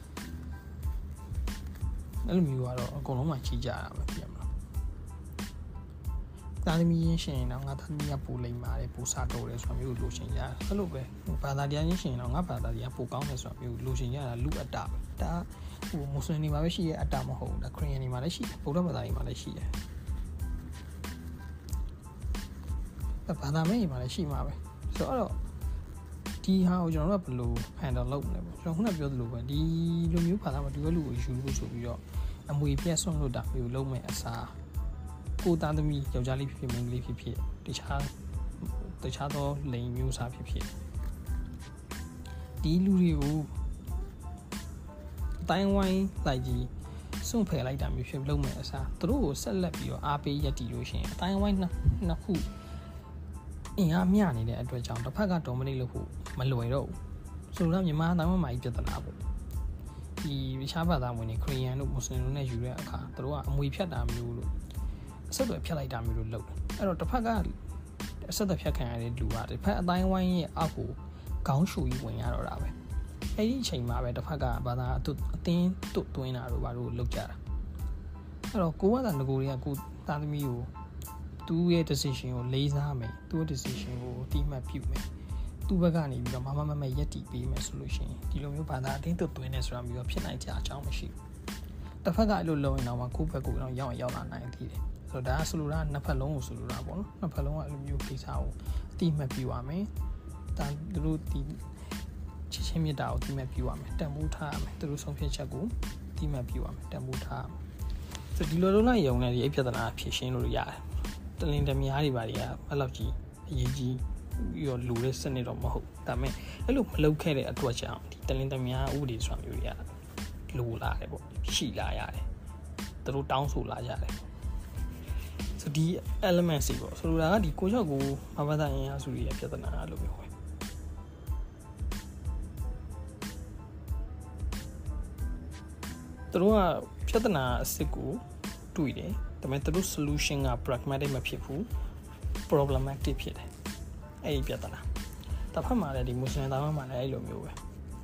အဲ့လိုမျိုးကတော့အကုန်လုံးမှကြီးကြတာပဲပြန်မလားတာသမီးရင်းရှင်တော့ငါသားသမီးကပိုလိမ့်ပါတယ်ပိုစားတော့တယ်ဆိုတာမျိုးလိုချင်ကြအဲ့လိုပဲဘာသာတရားရင်းရှင်တော့ငါဘာသာတရားပိုကောင်းတယ်ဆိုတာမျိုးလိုချင်ကြတာလူအတ္တပဲဒါဟိုမွတ်စလင်တွေမှာပဲရှိရဲ့အတ္တမဟုတ်ဘူးဒါခရစ်ယာန်တွေမှာလည်းရှိတယ်ဗုဒ္ဓဘာသာတွေမှာလည်းရှိတယ်ဘာသာမဲ့တွေမှာလည်းရှိမှာပဲဆိုတော့ဒီဟာကိုကျွန်တော်တို့ကဘယ်လို handle လုပ်မလဲပေါ့ကျွန်တော်ခုနပြောသလိုပဲဒီလိုမျိုးဘာသာမတူတဲ့လူကိုယူလို့ဆိုပြီးတော့အမွေပြတ်ဆွန့်လို့တာမျိုးလုံးမဲ့အစားကိုသားသမီးယောက်ျားလေးဖြစ်ဖြစ်မိန်းကလေးဖြစ်ဖြစ်တခြားတတခြားသောလိန်မျိုးစားဖြစ်ဖြစ်ဒီလူတွေကိုအတိုင်းဝိုင်းလိုက်ကြီးစွန့်ဖယ်လိုက်တာမျိုးဖြစ်လုပ်မယ်အစားသူတို့ကိုဆက်လက်ပြီးတော့အားပေးရည်တည်လို့ရှိရင်အတိုင်းဝိုင်းနှစ်ခုအင်အားမျှနေတဲ့အတွက်ကြောင့်တစ်ဖက်က dominate လုပ်ဖို့မလွယ်တော့ဘူးဆိုတော့မြန်မာအတိုင်းဝိုင်းမှာကြီးပြဿနာပေါ့ဒီရှားဘာသာဝင်တွေခရီးယန်တို့မွတ်စလင်တို့နဲ့ယူတဲ့အခါသူတို့ကအမွေဖြတ်တာမျိုးလို့အဆက်အသွယ်ဖြတ်လိုက်တာမျိုးလို့လုပ်တယ်အဲ့တော့တစ်ဖက်ကအဆက်အသွယ်ဖြတ်ခံရတဲ့လူကတစ်ဖက်အတိုင်းဝိုင်းရဲ့အောက်ကိုခေါင်းရှူကြီးဝင်ရတော့တာပဲအဲ့ဒီအချိန်မှာပဲတစ်ဖက်ကဘာသာအတင်းတွတ်သွင်းတာတို့ဘာလို့လုပ်ကြတာအဲ့တော့ကိုကသာငကိုတွေကကိုသားသမီးကိုသူ့ရဲ့ decision ကိုလေးစားမယ်သူ့ရဲ့ decision ကိုအတိအမှတ်ပြုမယ်သူ့ဘက်ကနေပြီးတော့မမမမရက်တီပေးမယ်ဆိုလို့ရှိရင်ဒီလိုမျိုးဘာသာအတင်းတွတ်သွင်းနေဆိုတာမျိုးဖြစ်နိုင်ကြအကြောင်းမရှိဘူးတစ်ဖက်ကအဲ့လိုလုပ်ရင်တော့ကိုယ့်ဘက်ကိုတော့ရောက်ရောက်လာနိုင်သေးတယ်ဆိုတော့ဒါဆိုလိုတာနှစ်ဖက်လုံးကိုဆိုလိုတာပေါ့နော်နှစ်ဖက်လုံးကအဲ့လိုမျိုးကိစ္စကိုအတိအမှတ်ပြုရမယ်ဒါသူတို့ဒီချစ်ချင်းမြတ်တာကိုအတိအမှတ်ပြုရမယ်တန်ဖိုးထားရမယ်သူတို့ဆုံးဖြတ်ချက်ကိုအတိအမှတ်ပြုရမယ်တန်ဖိုးထားရမယ်ဆိုဒီလိုလုံးလိုက်ရုံနဲ့ဒီအပြဿနာဖြေရှင်းလို့ရတယ်တလင်တမယားတွေပါတွေကအဲ့လောက်ကြီးအရေးကြီးပြီးတော့လူတဲ့စနစ်တော့မဟုတ်ဒါပေမဲ့အဲ့လိုမလုပ်ခဲ့တဲ့အတွက်ကြောင့်ဒီတလင်တမယားဥပဒေဆိုတာမျိုးတွေကလိုလာတယ်ပေါ့ရှိလာရတယ်သူတို့တောင်းဆိုလာရတယ်ဆိုဒီ element တွေပေါ့ဆိုလိုတာကဒီကိုချက်ကိုမဘာသာအင်အားစုတွေရဲ့ပြဿနာအဲ့လိုမျိုးပဲသူတို့ကပြဿနာအစစ်ကိုတွေ့တယ်ဒါပေမဲ့သူတို့ solution က pragmatic မဖြစ်ဘူး problematic ဖြစ်တယ်အဲ့ဒီပြဿနာတစ်ဖက်မှာလည်းဒီမွတ်စလင်သားမှာလည်းအဲ့လိုမျိုးပဲ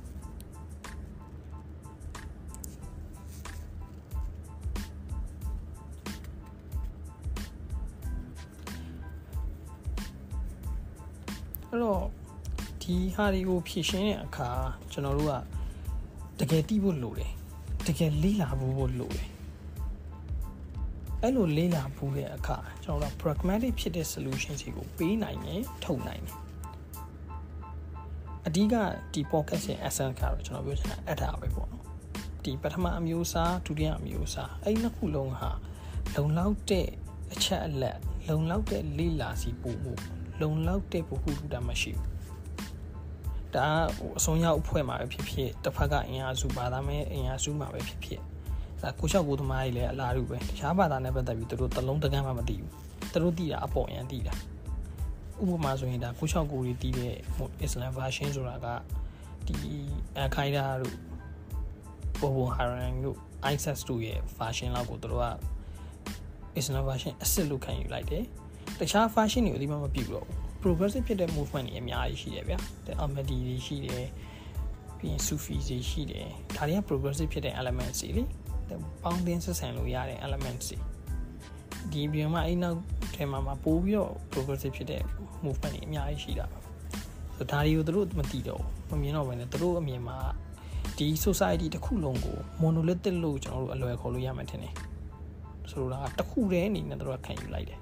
အဲ့တော့ဒီဟာတွေကိုဖြည့်ရှင်းတဲ့အခါကျွန်တော်တို့ကတကယ်သိဖို့လိုတယ်တကယ်လေးလာဖို့လိုတယ်အဲ့လိုလေးလာဖို့တဲ့အခါကျွန်တော်တို့ pragmatic ဖြစ်တဲ့ solution တွေကိုပေးနိုင်ရင်ထုတ်နိုင်တယ်အဓိကဒီ podcast ရဲ့ essence ကတော့ကျွန်တော်ပြောချင်တာအဲ့ဒါပဲပေါ့နော်ဒီပထမအမျိုးအစားဒုတိယအမျိုးအစားအဲ့နှစ်ခုလုံးဟာလုံလောက်တဲ့အချက်အလက်လုံလောက်တဲ့လေးလာစီပို့မှုလုံလောက်တဲ့ပုဂ္ဂိုလ်တူတာမရှိဘူးဒါဟိုအစုံရောက်အဖွဲ့မှာပဲဖြစ်ဖြစ်တစ်ဖက်ကအင်အားစုဘာသာမဲ့အင်အားစုမှာပဲဖြစ်ဖြစ်ဒါကိုချောက်ကိုသမားကြီးလည်းအလားတူပဲတခြားဘာသာနဲ့ပတ်သက်ပြီးသူတို့တလုံးတကန်းမှမသိဘူးသူတို့သိတာအပေါ်အရင်သိတာဥပမာဆိုရင်ဒါကိုချောက်ကိုတွေသိတဲ့ဟို Islam version ဆိုတာကဒီအခိုင်ဒါတို့ဘောဘောဟာရန်တို့ ISIS တို့ရဲ့ version လောက်ကိုသူတို့က Islam version အစစ်လို့ခံယူလိုက်တယ်တခြား version တွေကိုဒီမှမပြုတော့ဘူး progressive ဖြစ်တဲ့ movement တွေအများကြီးရှိတယ်ဗျာတဲ့ Ahmadi တွေရှိတယ်ပြီးရင် Sufi တွေရှိတယ်ဒါတွေက progressive ဖြစ်တဲ့ elements တွေလေပေါင်းသင်းဆက်ဆံလို့ရတဲ့ elements တွေဒီပြင်မှာအဲ့နောက်ထဲမှာမှာပို့ပြီးတော့ progressive ဖြစ်တဲ့ movement တွေအများကြီးရှိတာပါဆိုတော့ဒါတွေကိုသူတို့မသိတော့ဘူးမမြင်တော့ဘဲနဲ့သူတို့အမြင်မှာဒီ society တစ်ခုလုံးကို monolithic လို့ကျွန်တော်တို့အလွယ်ခေါ်လို့ရမှထင်တယ်ဆိုတော့ဒါတစ်ခုတည်းအနေနဲ့သူတို့ခံယူလိုက်တယ်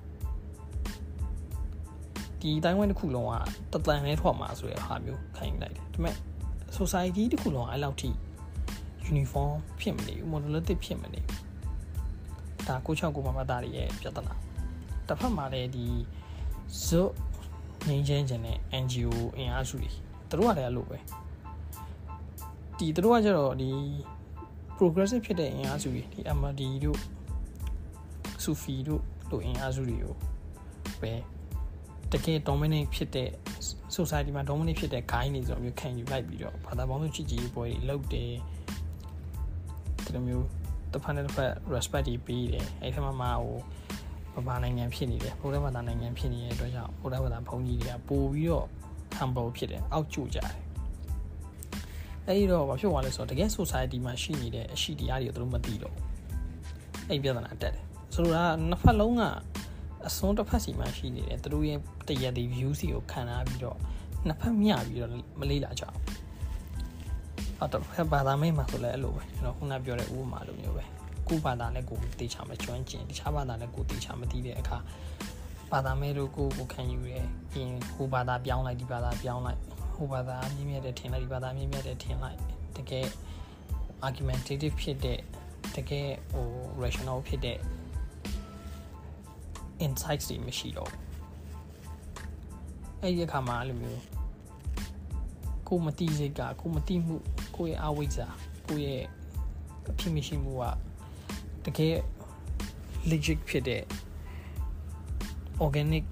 ဒီတိုင်းဝိုင်းတစ်ခုလုံးကတတန်လေးထွက်မှာဆိုတဲ့ဟာမျိုးခံယူလိုက်တယ်ဒါပေမဲ့ society တစ်ခုလုံးကအဲ့လောက်ထိ uniform ဖြစ်မနေဘူး monolithic ဖြစ်မနေဘူးဒါကိုချောက်ကိုမမသားရဲ့ပြဿနာတစ်ဖက်မှာလည်းဒီဇွတ်ငင်းချင်းချင်းနဲ့ N G O အင်အားစုတွေသူတို့ကလည်းအဲ့လိုပဲဒီသူတို့ကကျတော့ဒီ progressive ဖြစ်တဲ့အင်အားစုတွေဒီ Ahmadi တို့ Sufi တို့လိုအင်အားစုတွေကိုပဲတကယ် dominate ဖြစ်တဲ့ society မှာ dominate ဖြစ်တဲ့ guy တွေဆိုမျိုးခံယူလိုက်ပြီးတော့ဘာသာပေါင်းစုချစ်ကြည်ပွဲတွေလုပ်တယ်ဒီလိုမျိုးတစ်ဖက်နဲ့တစ်ဖက် respect တွေပေးတယ်အဲ့ထက်မှမှဟိုဗမာနိုင်ငံဖြစ်နေတယ်ဘုရားဘာသာနိုင်ငံဖြစ်နေတဲ့အတွက်ကြောင့်ဘုရားဘာသာဘုန်းကြီးတွေကပို့ပြီးတော့ humble ဖြစ်တယ်အောက်ကျကြတယ်အဲ့ဒီတော့ဘာဖြစ်သွားလဲဆိုတော့တကယ် society မှာရှိနေတဲ့အရှိတရားတွေကိုသူတို့မသိတော့အဲ့ပြဿနာတက်တယ်ဆိုတော့နှစ်ဖက်လုံးကအစွန်းတစ်ဖက်စီမှာရှိနေတယ်သူတို့ရဲ့တရက်ဒီ view စီကိုခံထားပြီးတော့နှစ်ဖက်မျှပြီးတော့မလေးလာကြအောင်အဲ့တော့ဘာသာမဲမှာဆိုလဲအဲ့လိုပဲကျွန်တော်ခုနပြောတဲ့ဥပမာလိုမျိုးပဲကိုဘာသာနဲ့ကိုတေချာမကျွမ်းကျင်တခြားဘာသာနဲ့ကိုတေချာမသိတဲ့အခါဘာသာမဲတို့ကိုကိုခံယူရဲပြီးရင်ဟိုဘာသာပြောင်းလိုက်ဒီဘာသာပြောင်းလိုက်ဟိုဘာသာမြင့်မြတ်တဲ့ထင်လိုက်ဒီဘာသာမြင့်မြတ်တဲ့ထင်လိုက်တကယ် argumentative ဖြစ်တဲ့တကယ်ဟို rational ဖြစ်တဲ့ insights တွေမရှိတော့အဲ့ဒီအခါမှာအဲ့လိုမျိုးကိုမတိစိတ်ကကိုမတိမှုကိုရဲ့အဝိဇ္ဇာကိုရဲ့အဖြစ်မရှိမှုကတကယ် legit ဖြစ်တဲ့ organic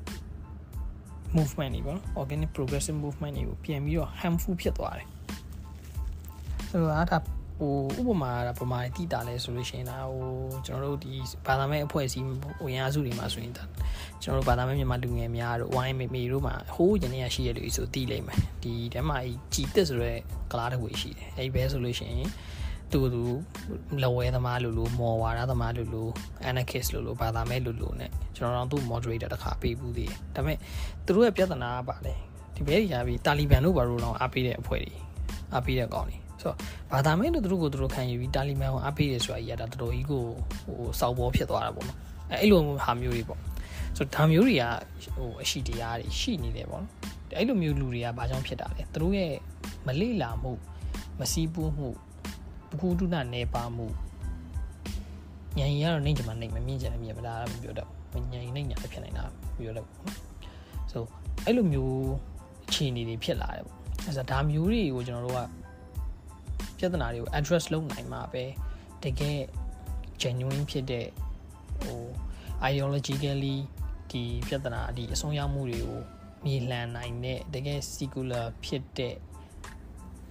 movement တွေပေါ့နော် organic progressive movement တွေကိုပြန်ပြီးတော့ harmful ဖြစ်သွားတယ်ဆိုတော့အဲ့ဒါဟိုဥပမာကပမာတိတာလဲဆိုလို့ရှိရင်ဒါဟိုကျွန်တော်တို့ဒီဘာသာမဲ့အဖွဲ့အစည်းဝင်အားစုတွေမှာဆိုရင်ဒါကျွန်တော်တို့ဘာသာမဲ့မြန်မာလူငယ်များတို့ ဝိုင်းမေမေတို့မှာဟိုးကျနေရရှိရလို့ဆိုတည်လိမ့်မယ်ဒီထဲမှာကြည်တက်ဆိုရဲကလားတစ်ခုရှိတယ်အဲ့ဒီဘဲဆိုလို့ရှိရင်တူတူလဝဲသမားလို့လို့မော်ဝါဒသမားလို့လို့ anarchist လို့လို့ဘာသာမဲ့လို့လို့ ਨੇ ကျွန်တော်တို့သူ့ moderator တစ်ခါပေးဘူးသေးတယ်ဒါပေမဲ့သူတို့ရဲ့ပြဿနာကပါလေဒီဘဲကြီးရပြီးတာလီဘန်တို့ဘာလို့တော့အားပေးတဲ့အဖွဲ့တွေအားပေးတဲ့ကောင်တွေဆိုတော့ဘာသာမဲ့လို့သူတို့ကိုသူတို့ခံယူပြီးတာလီဘန်ကိုအားပေးရဆိုတာကြီးကဒါတော်တော်ကြီးကိုဟိုစောက်ပေါ်ဖြစ်သွားတာပေါ့နော်အဲအဲ့လိုဟာမျိုးတွေပေါ့ဆိုတော့ဒါမျိုးတွေကဟိုအရှိတရားတွေရှိနေတယ်ပေါ့နော်အဲ့လိုမျိုးလူတွေကဘာကြောင့်ဖြစ်တာလဲသူတို့ရဲ့မလိလာမှုမစည်းပူးမှုပကူတုနာနေပါမှုညင်ရတော့နေကြမှာနေမမြင်ကြတယ်မြင်မလားမပြောတော့ညင်နေညာဖြစ်နေတာပြောတော့ဆိုအဲ့လိုမျိုးအခြေအနေတွေဖြစ်လာတယ်ပေါ့အဲဆိုဒါမျိုးတွေကိုကျွန်တော်တို့ကပြဿနာတွေကို address လုပ်နိုင်မှာပဲတကယ် genuine ဖြစ်တဲ့ဟို ideologically ဒီပြဿနာဒီအဆုံးရမှုတွေကိုမြေလှန်နိုင်တဲ့တကယ် secular ဖြစ်တဲ့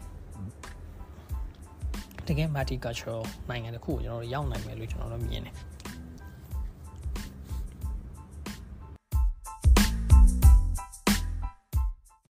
တကယ် multicultural နိုင်ငံတစ်ခုကိုကျွန်တော်တို့ရောက်နိုင်မယ်လို့ကျွန်တော်တို့မြင်တယ်